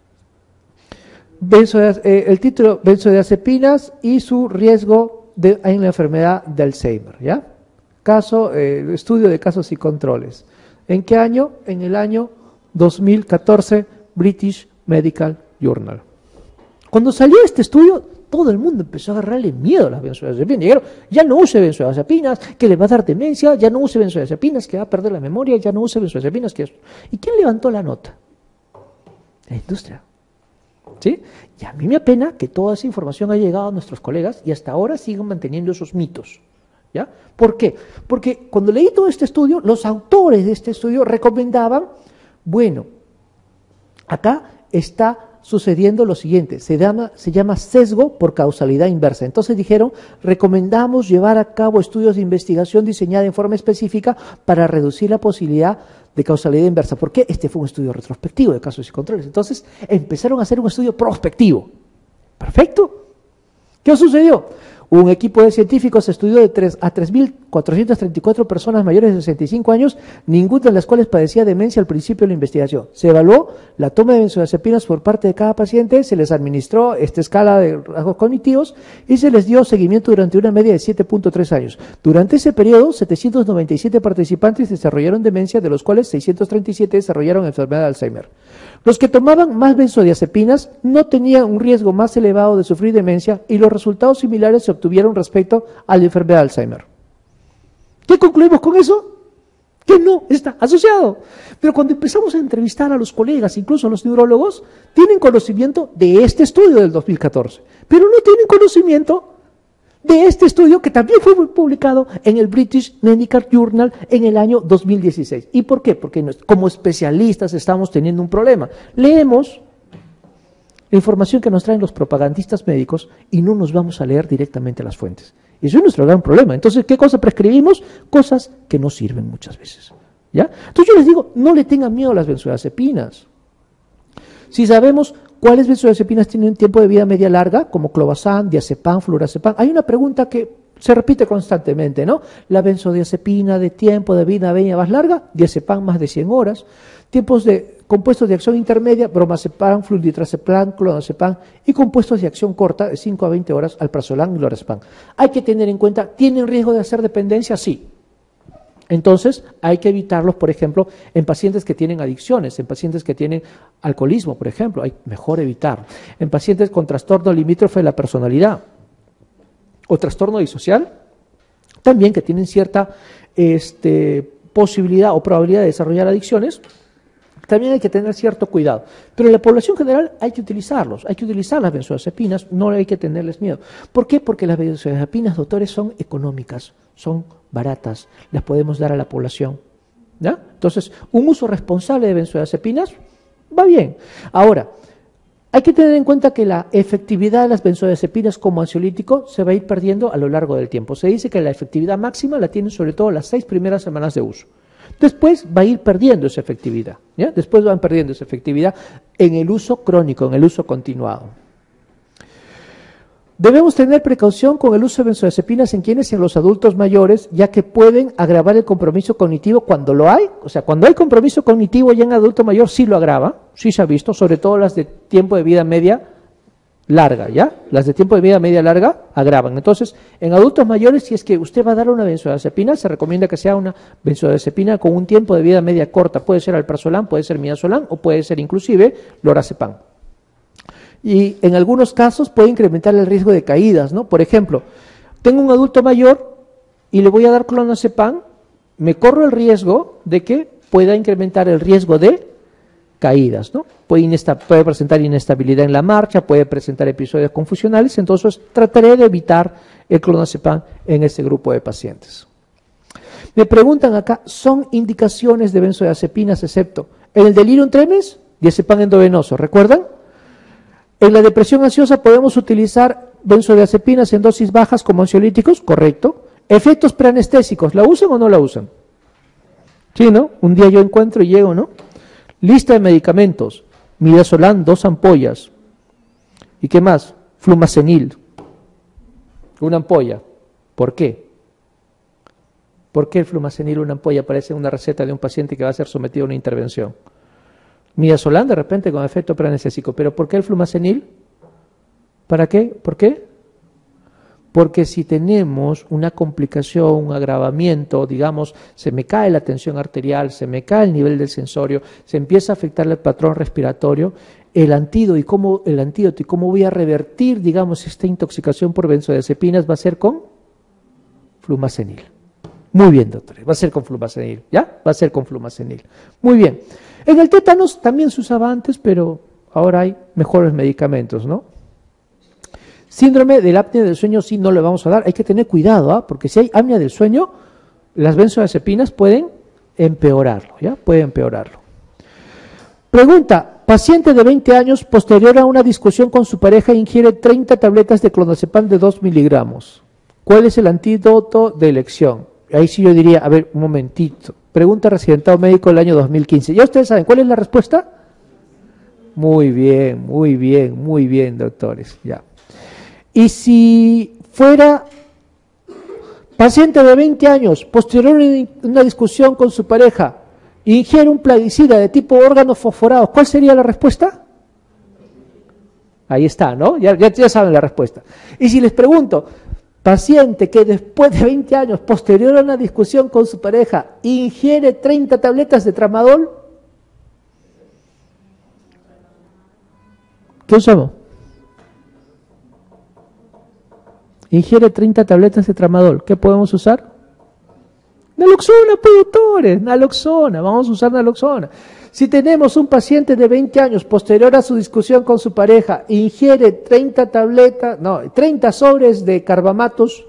El título, benzodiazepinas y su riesgo en la enfermedad de Alzheimer, ¿ya? Estudio de casos y controles. ¿En qué año? En el año 2014, British Medical Journal. Cuando salió este estudio, todo el mundo empezó a agarrarle miedo a las benzodiazepinas. Dijeron, ya no use benzodiazepinas, que le va a dar demencia, ya no use benzodiazepinas, que va a perder la memoria, ya no use benzodiazepinas, que... ¿Y quién levantó la nota? La industria. ¿Sí? Y a mí me apena que toda esa información haya llegado a nuestros colegas y hasta ahora siguen manteniendo esos mitos. ¿Ya? ¿Por qué? Porque cuando leí todo este estudio, los autores de este estudio recomendaban, bueno, acá está sucediendo lo siguiente, se llama sesgo por causalidad inversa. Entonces dijeron, recomendamos llevar a cabo estudios de investigación diseñada en forma específica para reducir la posibilidad de causalidad inversa. ¿Por qué? Este fue un estudio retrospectivo de casos y controles. Entonces empezaron a hacer un estudio prospectivo. Perfecto. ¿Qué sucedió? Un equipo de científicos estudió a 3.434 personas mayores de 65 años, ninguna de las cuales padecía demencia al principio de la investigación. Se evaluó la toma de benzodiazepinas por parte de cada paciente, se les administró esta escala de rasgos cognitivos y se les dio seguimiento durante una media de 7.3 años. Durante ese periodo, 797 participantes desarrollaron demencia, de los cuales 637 desarrollaron enfermedad de Alzheimer. Los que tomaban más benzodiazepinas no tenían un riesgo más elevado de sufrir demencia y los resultados similares se obtuvieron respecto a la enfermedad de Alzheimer. ¿Qué concluimos con eso? Que no está asociado. Pero cuando empezamos a entrevistar a los colegas, incluso a los neurólogos, tienen conocimiento de este estudio del 2014, pero no tienen conocimiento de este estudio que también fue publicado en el British Medical Journal en el año 2016. ¿Y por qué? Porque como especialistas estamos teniendo un problema. Leemos la información que nos traen los propagandistas médicos y no nos vamos a leer directamente las fuentes. Y eso es nuestro gran problema. Entonces, ¿qué cosa prescribimos? Cosas que no sirven muchas veces. ¿Ya? Entonces yo les digo, no le tengan miedo a las benzodiazepinas. Si sabemos ¿Cuáles benzodiazepinas tienen un tiempo de vida media larga? Como clobazam, diazepam, flurazepam. Hay una pregunta que se repite constantemente, ¿no? La benzodiazepina de tiempo de vida media más larga, diazepam más de 100 horas. Tiempos de compuestos de acción intermedia, bromazepam, fluditrazepam, clonazepam, y compuestos de acción corta, de 5 a 20 horas, alprazolam y lorazepam. Hay que tener en cuenta, ¿tienen riesgo de hacer dependencia? Sí. Entonces, hay que evitarlos, por ejemplo, en pacientes que tienen adicciones, en pacientes que tienen alcoholismo, por ejemplo, hay mejor evitarlo. En pacientes con trastorno limítrofe de la personalidad o trastorno disocial, también que tienen cierta posibilidad o probabilidad de desarrollar adicciones, también hay que tener cierto cuidado. Pero en la población general hay que utilizarlos, hay que utilizar las benzodiazepinas, no hay que tenerles miedo. ¿Por qué? Porque las benzodiazepinas, doctores, son económicas, son baratas, las podemos dar a la población, ¿ya? Entonces, un uso responsable de benzodiazepinas va bien. Ahora, hay que tener en cuenta que la efectividad de las benzodiazepinas como ansiolítico se va a ir perdiendo a lo largo del tiempo. Se dice que la efectividad máxima la tienen sobre todo las 6 primeras semanas de uso. Después va a ir perdiendo esa efectividad, ¿ya? Después van perdiendo esa efectividad en el uso crónico, en el uso continuado. Debemos tener precaución con el uso de benzodiazepinas en quienes, en los adultos mayores, ya que pueden agravar el compromiso cognitivo cuando lo hay. O sea, cuando hay compromiso cognitivo ya en adulto mayor sí lo agrava, sí se ha visto, sobre todo las de tiempo de vida media larga, ¿ya? Las de tiempo de vida media larga agravan. Entonces, en adultos mayores, si es que usted va a dar una benzodiazepina, se recomienda que sea una benzodiazepina con un tiempo de vida media corta. Puede ser alprazolam, puede ser midazolam o puede ser inclusive lorazepam. Y en algunos casos puede incrementar el riesgo de caídas, ¿no? Por ejemplo, tengo un adulto mayor y le voy a dar clonazepam, me corro el riesgo de que pueda incrementar el riesgo de caídas, ¿no? Puede presentar inestabilidad en la marcha, puede presentar episodios confusionales, entonces trataré de evitar el clonazepam en este grupo de pacientes. Me preguntan acá, ¿son indicaciones de benzodiazepinas excepto en el delirium tremens, diazepam endovenoso, ¿recuerdan? En la depresión ansiosa podemos utilizar benzodiazepinas en dosis bajas como ansiolíticos, correcto. Efectos preanestésicos, ¿la usan o no la usan? Sí, ¿no? Un día yo encuentro y llego, ¿no? Lista de medicamentos, midazolam, 2 ampollas. ¿Y qué más? Flumazenil, una ampolla. ¿Por qué? ¿Por qué el flumazenil, una ampolla, aparece en una receta de un paciente que va a ser sometido a una intervención? Midazolam de repente con efecto preanestésico, pero ¿por qué el flumazenil? ¿Para qué? ¿Por qué? Porque si tenemos una complicación, un agravamiento, digamos, se me cae la tensión arterial, se me cae el nivel del sensorio, se empieza a afectar el patrón respiratorio, el antídoto y cómo voy a revertir, digamos, esta intoxicación por benzodiazepinas va a ser con flumazenil. Muy bien, doctores, va a ser con flumazenil, ¿ya? Va a ser con flumazenil. Muy bien. En el tétanos también se usaba antes, pero ahora hay mejores medicamentos, ¿no? Síndrome del apnea del sueño sí no le vamos a dar, hay que tener cuidado, ¿ah? Porque si hay apnea del sueño, las benzodiazepinas pueden empeorarlo, ¿ya? Pueden empeorarlo. Pregunta, paciente de 20 años posterior a una discusión con su pareja ingiere 30 tabletas de clonazepam de 2 miligramos. ¿Cuál es el antídoto de elección? Ahí sí yo diría, a ver, un momentito. Pregunta residentado médico del año 2015. ¿Ya ustedes saben cuál es la respuesta? Muy bien, muy bien, muy bien, doctores, ya. Y si fuera paciente de 20 años, posterior a una discusión con su pareja, ingiere un plaguicida de tipo órganos fosforados, ¿cuál sería la respuesta? Ahí está, ¿no? Ya saben la respuesta. Y si les pregunto, paciente que después de 20 años, posterior a una discusión con su pareja, ingiere 30 tabletas de tramadol, ¿qué usamos? Ingiere 30 tabletas de tramadol, ¿qué podemos usar? Naloxona, productores, naloxona, vamos a usar naloxona. Si tenemos un paciente de 20 años, posterior a su discusión con su pareja, ingiere 30 sobres de carbamatos,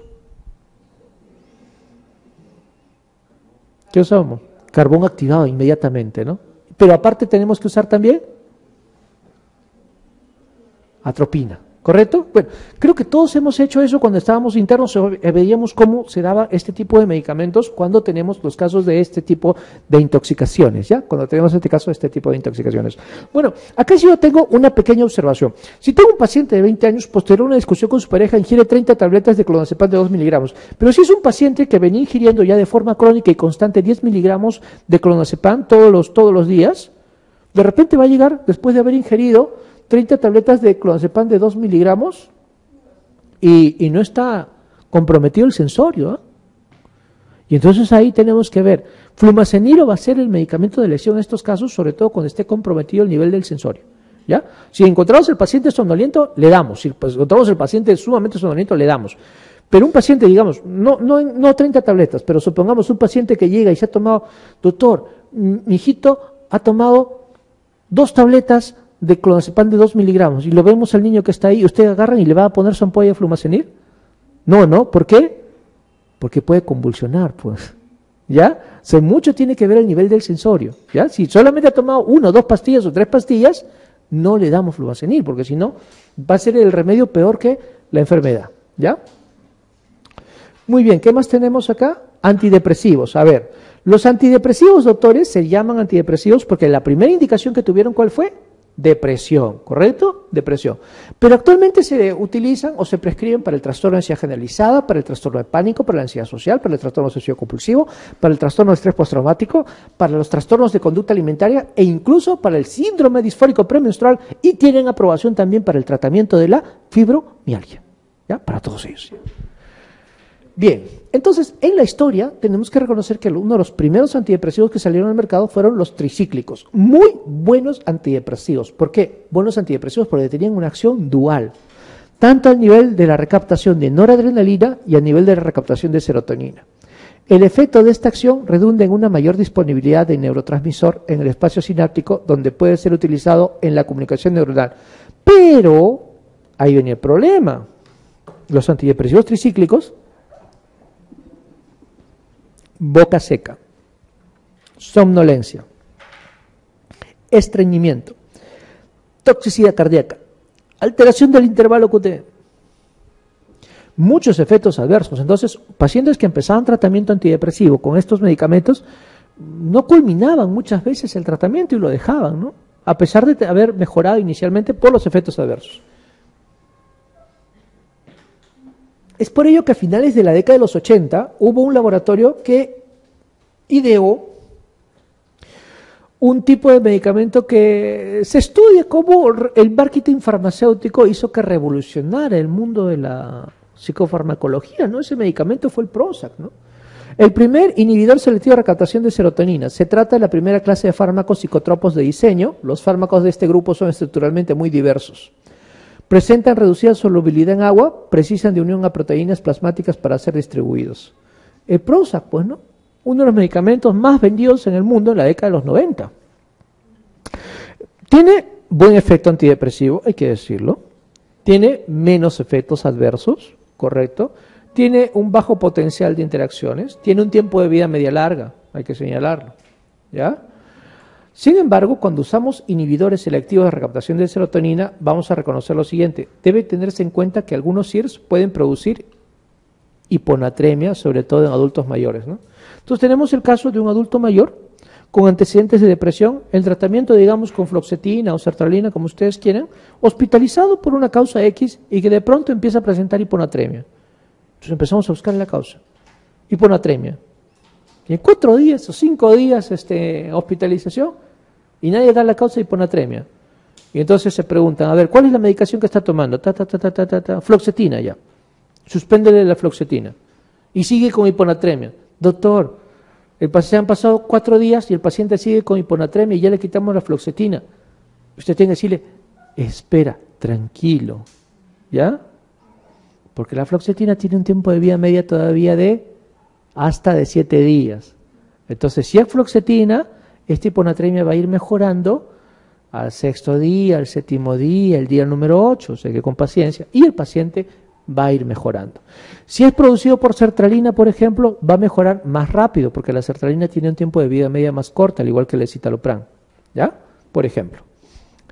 ¿qué usamos? Carbón activado inmediatamente, ¿no? Pero aparte tenemos que usar también atropina. ¿Correcto? Bueno, creo que todos hemos hecho eso cuando estábamos internos, veíamos cómo se daba este tipo de medicamentos cuando tenemos los casos de este tipo de intoxicaciones, ¿ya? Cuando tenemos este caso de este tipo de intoxicaciones. Bueno, acá sí yo tengo una pequeña observación. Si tengo un paciente de 20 años, posterior a una discusión con su pareja, ingiere 30 tabletas de clonazepam de 2 miligramos, pero si es un paciente que venía ingiriendo ya de forma crónica y constante 10 miligramos de clonazepam todos los días, de repente va a llegar, después de haber ingerido 30 tabletas de clonazepam de 2 miligramos y no está comprometido el sensorio, ¿eh? Y entonces ahí tenemos que ver, flumazenilo va a ser el medicamento de elección en estos casos, sobre todo cuando esté comprometido el nivel del sensorio, ¿ya? Si encontramos el paciente somnoliento, le damos. Si encontramos el paciente sumamente somnoliento, le damos. Pero un paciente, digamos, no 30 tabletas, pero supongamos un paciente que llega y se ha tomado, doctor, mi hijito ha tomado 2 tabletas de clonazepam de 2 miligramos y lo vemos al niño que está ahí, usted agarra y le va a poner su ampolla de flumazenil. No, ¿por qué? Porque puede convulsionar, pues, ¿ya? O sea, mucho tiene que ver el nivel del sensorio, ¿ya? Si solamente ha tomado 1, 2 pastillas o 3 pastillas, no le damos flumazenil, porque si no, va a ser el remedio peor que la enfermedad, ¿ya? Muy bien, ¿qué más tenemos acá? Antidepresivos. A ver, los antidepresivos, doctores, se llaman antidepresivos porque la primera indicación que tuvieron, ¿cuál fue? Depresión, ¿correcto? Depresión. Pero actualmente se utilizan o se prescriben para el trastorno de ansiedad generalizada, para el trastorno de pánico, para la ansiedad social, para el trastorno obsesivo compulsivo, para el trastorno de estrés postraumático, para los trastornos de conducta alimentaria e incluso para el síndrome disfórico premenstrual, y tienen aprobación también para el tratamiento de la fibromialgia, ¿ya? Para todos ellos. Bien, entonces en la historia tenemos que reconocer que uno de los primeros antidepresivos que salieron al mercado fueron los tricíclicos. Muy buenos antidepresivos. ¿Por qué? Buenos antidepresivos porque tenían una acción dual, tanto al nivel de la recaptación de noradrenalina y a nivel de la recaptación de serotonina. El efecto de esta acción redunda en una mayor disponibilidad de neurotransmisor en el espacio sináptico, donde puede ser utilizado en la comunicación neuronal. Pero ahí venía el problema. Los antidepresivos tricíclicos, boca seca, somnolencia, estreñimiento, toxicidad cardíaca, alteración del intervalo QT, muchos efectos adversos. Entonces, pacientes que empezaban tratamiento antidepresivo con estos medicamentos no culminaban muchas veces el tratamiento y lo dejaban, ¿no? A pesar de haber mejorado inicialmente por los efectos adversos. Es por ello que a finales de la década de los 80 hubo un laboratorio que ideó un tipo de medicamento que se estudia cómo el marketing farmacéutico hizo que revolucionara el mundo de la psicofarmacología, ¿no? Ese medicamento fue el Prozac, ¿no? El primer inhibidor selectivo de recaptación de serotonina. Se trata de la primera clase de fármacos psicotropos de diseño. Los fármacos de este grupo son estructuralmente muy diversos. Presentan reducida solubilidad en agua, precisan de unión a proteínas plasmáticas para ser distribuidos. El Prozac, pues, ¿no? Uno de los medicamentos más vendidos en el mundo en la década de los 90. Tiene buen efecto antidepresivo, hay que decirlo. Tiene menos efectos adversos, correcto. Tiene un bajo potencial de interacciones. Tiene un tiempo de vida media larga, hay que señalarlo, ¿ya? Sin embargo, cuando usamos inhibidores selectivos de recaptación de serotonina, vamos a reconocer lo siguiente. Debe tenerse en cuenta que algunos SIRS pueden producir hiponatremia, sobre todo en adultos mayores, ¿no? Entonces tenemos el caso de un adulto mayor con antecedentes de depresión, el tratamiento, digamos, con fluoxetina o sertralina, como ustedes quieren, hospitalizado por una causa X y que de pronto empieza a presentar hiponatremia. Entonces empezamos a buscar la causa. Hiponatremia. Y en 4 días o 5 días hospitalización y nadie da la causa de hiponatremia. Y entonces se preguntan, a ver, ¿cuál es la medicación que está tomando? Fluoxetina ya. Suspéndele la fluoxetina. Y sigue con hiponatremia. Doctor, se han pasado 4 días y el paciente sigue con hiponatremia y ya le quitamos la fluoxetina. Usted tiene que decirle, espera, tranquilo, ¿ya? Porque la fluoxetina tiene un tiempo de vida media todavía de hasta de 7 días. Entonces, si es fluoxetina, esta hiponatremia va a ir mejorando al 6.º día, al 7.º día, el día número 8, o sea que con paciencia, y el paciente va a ir mejorando. Si es producido por sertralina, por ejemplo, va a mejorar más rápido, porque la sertralina tiene un tiempo de vida media más corta, al igual que el escitalopram, ¿ya? Por ejemplo.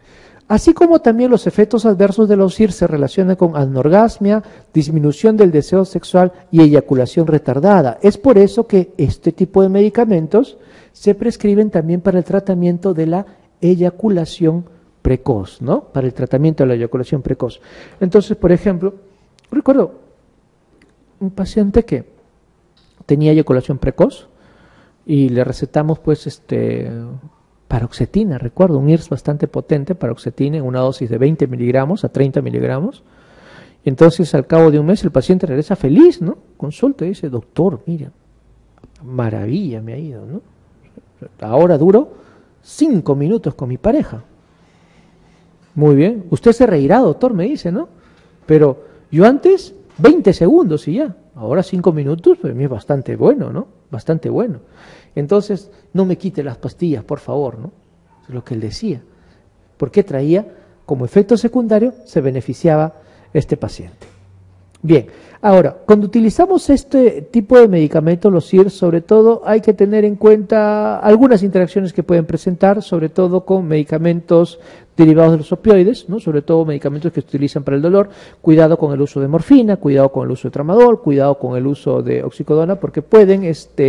Así como también los efectos adversos de los IR se relacionan con anorgasmia, disminución del deseo sexual y eyaculación retardada. Es por eso que este tipo de medicamentos se prescriben también para el tratamiento de la eyaculación precoz, ¿no? Para el tratamiento de la eyaculación precoz. Entonces, por ejemplo, recuerdo un paciente que tenía eyaculación precoz y le recetamos pues paroxetina, recuerdo, un IRS bastante potente, paroxetina en una dosis de 20 miligramos a 30 miligramos. Y entonces al cabo de un mes el paciente regresa feliz, ¿no? Consulta y dice, doctor, mira, maravilla me ha ido, ¿no? Ahora duro 5 minutos con mi pareja. Muy bien, usted se reirá, doctor, me dice, ¿no? Pero yo antes 20 segundos y ya, ahora 5 minutos, para mí es bastante bueno, ¿no? Bastante bueno. Entonces, no me quite las pastillas, por favor, ¿no? Es lo que él decía. Porque traía, como efecto secundario, se beneficiaba este paciente. Bien, ahora, cuando utilizamos este tipo de medicamentos, los IR, sobre todo hay que tener en cuenta algunas interacciones que pueden presentar, sobre todo con medicamentos derivados de los opioides, ¿no? Sobre todo medicamentos que se utilizan para el dolor. Cuidado con el uso de morfina, cuidado con el uso de tramadol, cuidado con el uso de oxicodona, porque pueden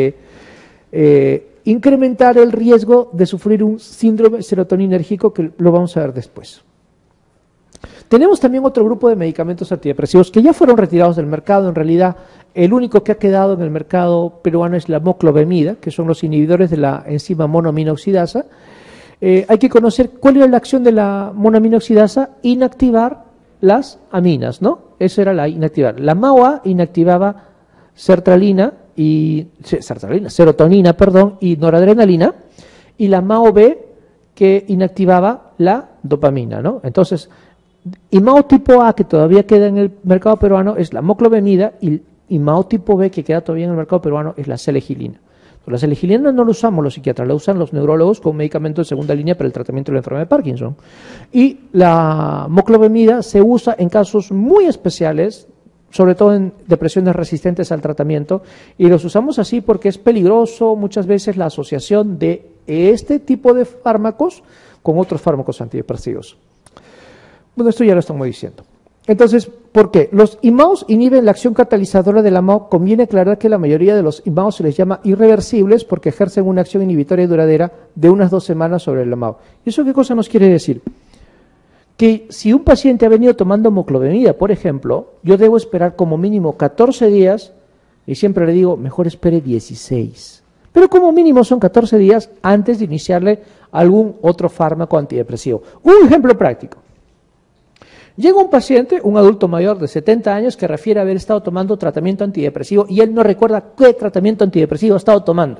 incrementar el riesgo de sufrir un síndrome serotoninérgico, que lo vamos a ver después. Tenemos también otro grupo de medicamentos antidepresivos que ya fueron retirados del mercado. En realidad, el único que ha quedado en el mercado peruano es la moclobemida, que son los inhibidores de la enzima monoaminoxidasa. Hay que conocer cuál era la acción de la monoaminoxidasa: inactivar las aminas, ¿no? Eso era la inactivar. La MAO-A inactivaba serotonina y noradrenalina, y la MAO-B que inactivaba la dopamina, ¿no? Entonces, IMAO tipo A, que todavía queda en el mercado peruano, es la moclobemida, y IMAO tipo B, que queda todavía en el mercado peruano, es la selegilina. La selegilina no la usamos los psiquiatras, la usan los neurólogos como medicamento de segunda línea para el tratamiento de la enfermedad de Parkinson. Y la moclobemida se usa en casos muy especiales, sobre todo en depresiones resistentes al tratamiento, y los usamos así porque es peligroso muchas veces la asociación de este tipo de fármacos con otros fármacos antidepresivos. Bueno, esto ya lo estamos diciendo. Entonces, ¿por qué? Los IMAOs inhiben la acción catalizadora de la MAO. Conviene aclarar que la mayoría de los IMAOs se les llama irreversibles porque ejercen una acción inhibitoria duradera de unas 2 semanas sobre la MAO. ¿Y eso qué cosa nos quiere decir? Que si un paciente ha venido tomando moclobemida, por ejemplo, yo debo esperar como mínimo 14 días, y siempre le digo, mejor espere 16. Pero como mínimo son 14 días antes de iniciarle algún otro fármaco antidepresivo. Un ejemplo práctico. Llega un paciente, un adulto mayor de 70 años, que refiere haber estado tomando tratamiento antidepresivo y él no recuerda qué tratamiento antidepresivo ha estado tomando.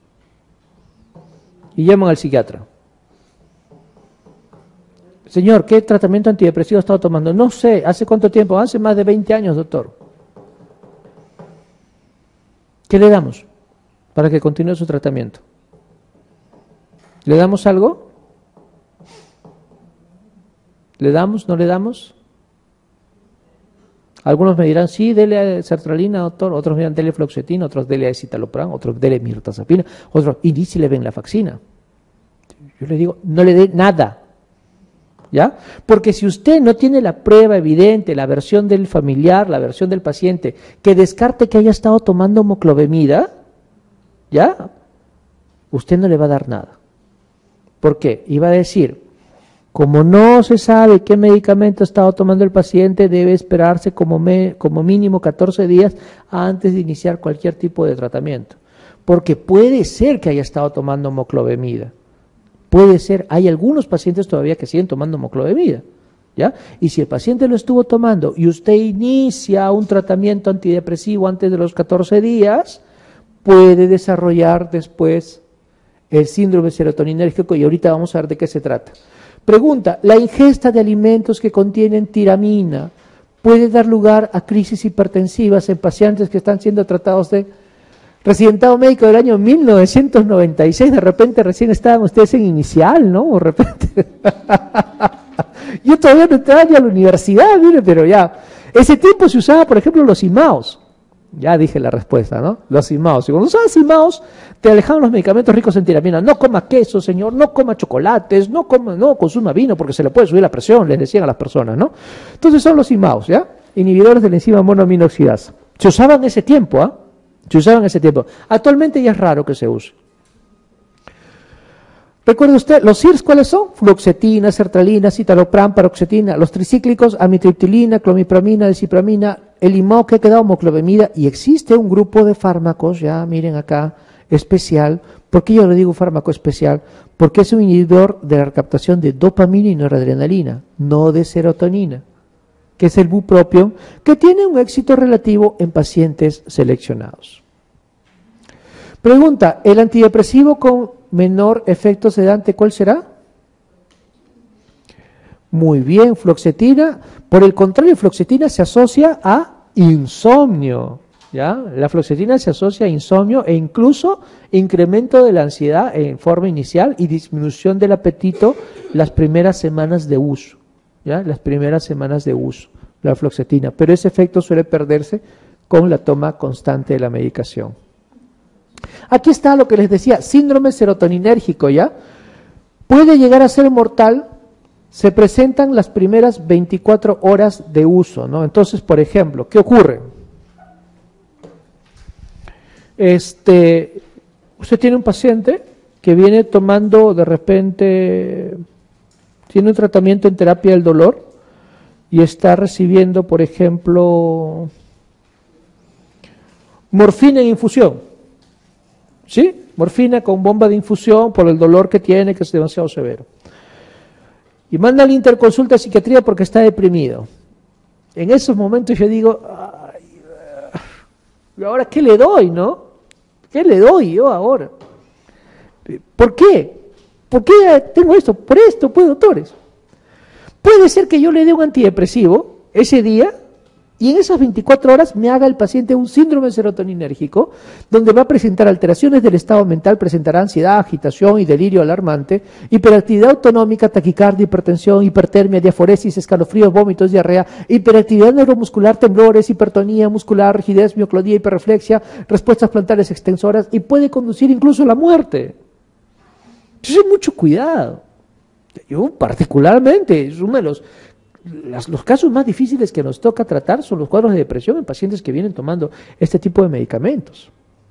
Y llaman al psiquiatra. Señor, ¿qué tratamiento antidepresivo ha estado tomando? No sé, ¿hace cuánto tiempo? Hace más de 20 años, doctor. ¿Qué le damos para que continúe su tratamiento? ¿Le damos algo? ¿Le damos? ¿No le damos? Algunos me dirán, sí, dele sertralina, doctor. Otros me dirán, dele fluoxetina. Otros, dele escitalopram. Otros, dele mirtazapina. Otros, iníciele venlafaxina. Yo le digo, no le dé nada. ¿Ya? Porque si usted no tiene la prueba evidente, la versión del familiar, la versión del paciente, que descarte que haya estado tomando moclobemida, ¿ya? Usted no le va a dar nada. ¿Por qué? Iba a decir, como no se sabe qué medicamento ha estado tomando el paciente, debe esperarse como mínimo 14 días antes de iniciar cualquier tipo de tratamiento. Porque puede ser que haya estado tomando moclobemida. Puede ser, hay algunos pacientes todavía que siguen tomando moclobemida, ¿ya? Y si el paciente lo estuvo tomando y usted inicia un tratamiento antidepresivo antes de los 14 días, puede desarrollar después el síndrome serotoninérgico, y ahorita vamos a ver de qué se trata. Pregunta, ¿la ingesta de alimentos que contienen tiramina puede dar lugar a crisis hipertensivas en pacientes que están siendo tratados de residentado médico del año 1996? De repente recién estaban ustedes en inicial, ¿no? De repente. Yo todavía no entraba a la universidad, mire, pero ya. Ese tiempo se usaba, por ejemplo, los IMAOs, Ya dije la respuesta, ¿no? Los imaos. Y cuando usabas imaos, te alejaban los medicamentos ricos en tiramina. No coma queso, señor, no coma chocolates, no consuma vino porque se le puede subir la presión, les decían a las personas, ¿no? Entonces son los imaos, ¿ya? Inhibidores de la enzima monoaminoxidasa. Se usaban en ese tiempo, ¿ah? Se usaban en ese tiempo. Actualmente ya es raro que se use. Recuerde usted, los CIRS, ¿cuáles son? Fluoxetina, sertralina, citalopram, paroxetina, los tricíclicos, amitriptilina, clomipramina, desipramina, el IMAO que ha quedado homoclobemida, y existe un grupo de fármacos, ya miren acá, especial. ¿Por qué yo le digo fármaco especial? Porque es un inhibidor de la recaptación de dopamina y noradrenalina, no de serotonina, que es el bupropión, que tiene un éxito relativo en pacientes seleccionados. Pregunta, ¿el antidepresivo con menor efecto sedante cuál será? Muy bien, fluoxetina. Por el contrario, fluoxetina se asocia a insomnio, ¿ya? La fluoxetina se asocia a insomnio e incluso incremento de la ansiedad en forma inicial y disminución del apetito las primeras semanas de uso, ¿ya? Las primeras semanas de uso, la fluoxetina. Pero ese efecto suele perderse con la toma constante de la medicación. Aquí está lo que les decía, síndrome serotoninérgico, ¿ya? Puede llegar a ser mortal, se presentan las primeras 24 horas de uso, ¿no? Entonces, por ejemplo, ¿qué ocurre? Usted tiene un paciente que viene tomando de repente, tiene un tratamiento en terapia del dolor y está recibiendo, por ejemplo, morfina en infusión. ¿Sí? Morfina con bomba de infusión por el dolor que tiene, que es demasiado severo. Y manda a la interconsulta de psiquiatría porque está deprimido. En esos momentos yo digo, ¿y ahora qué le doy, no? ¿Qué le doy yo ahora? ¿Por qué? ¿Por qué tengo esto? Por esto, pues, doctores. Puede ser que yo le dé un antidepresivo ese día y en esas 24 horas me haga el paciente un síndrome serotoninérgico, donde va a presentar alteraciones del estado mental, presentará ansiedad, agitación y delirio alarmante, hiperactividad autonómica, taquicardia, hipertensión, hipertermia, diaforesis, escalofríos, vómitos, diarrea, hiperactividad neuromuscular, temblores, hipertonía muscular, rigidez, mioclonía, hiperreflexia, respuestas plantares extensoras y puede conducir incluso a la muerte. Entonces, mucho cuidado. Yo particularmente, es uno de los casos más difíciles que nos toca tratar son los cuadros de depresión en pacientes que vienen tomando este tipo de medicamentos.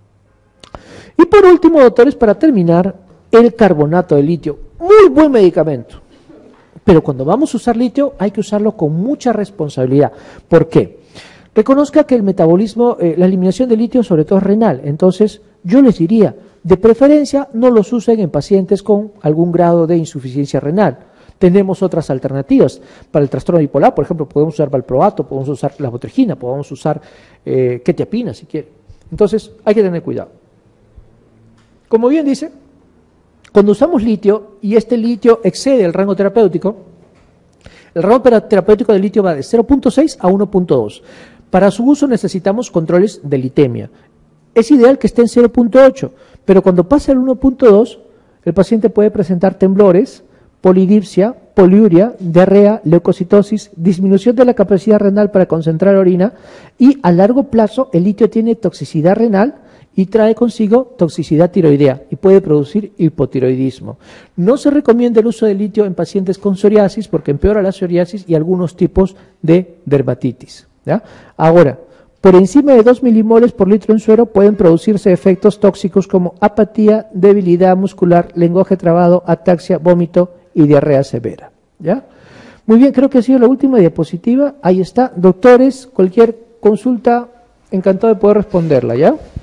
Y por último, doctores, para terminar, el carbonato de litio. Muy buen medicamento. Pero cuando vamos a usar litio hay que usarlo con mucha responsabilidad. ¿Por qué? Reconozca que el metabolismo, la eliminación de litio sobre todo es renal. Entonces yo les diría, de preferencia no los usen en pacientes con algún grado de insuficiencia renal. Tenemos otras alternativas para el trastorno bipolar, por ejemplo, podemos usar valproato, podemos usar la botrigina, podemos usar quetiapina si quiere. Entonces, hay que tener cuidado. Como bien dice, cuando usamos litio y este litio excede el rango terapéutico, el rango terapéutico del litio va de 0.6 a 1.2. Para su uso necesitamos controles de litemia. Es ideal que esté en 0.8, pero cuando pasa el 1.2, el paciente puede presentar temblores, polidipsia, poliuria, diarrea, leucocitosis, disminución de la capacidad renal para concentrar orina y a largo plazo el litio tiene toxicidad renal y trae consigo toxicidad tiroidea y puede producir hipotiroidismo. No se recomienda el uso de litio en pacientes con psoriasis porque empeora la psoriasis y algunos tipos de dermatitis, ¿ya? Ahora, por encima de 2 milimoles por litro en suero pueden producirse efectos tóxicos como apatía, debilidad muscular, lenguaje trabado, ataxia, vómito y diarrea severa, ¿ya? Muy bien, creo que ha sido la última diapositiva. Ahí está. Doctores, cualquier consulta, encantado de poder responderla, ¿ya?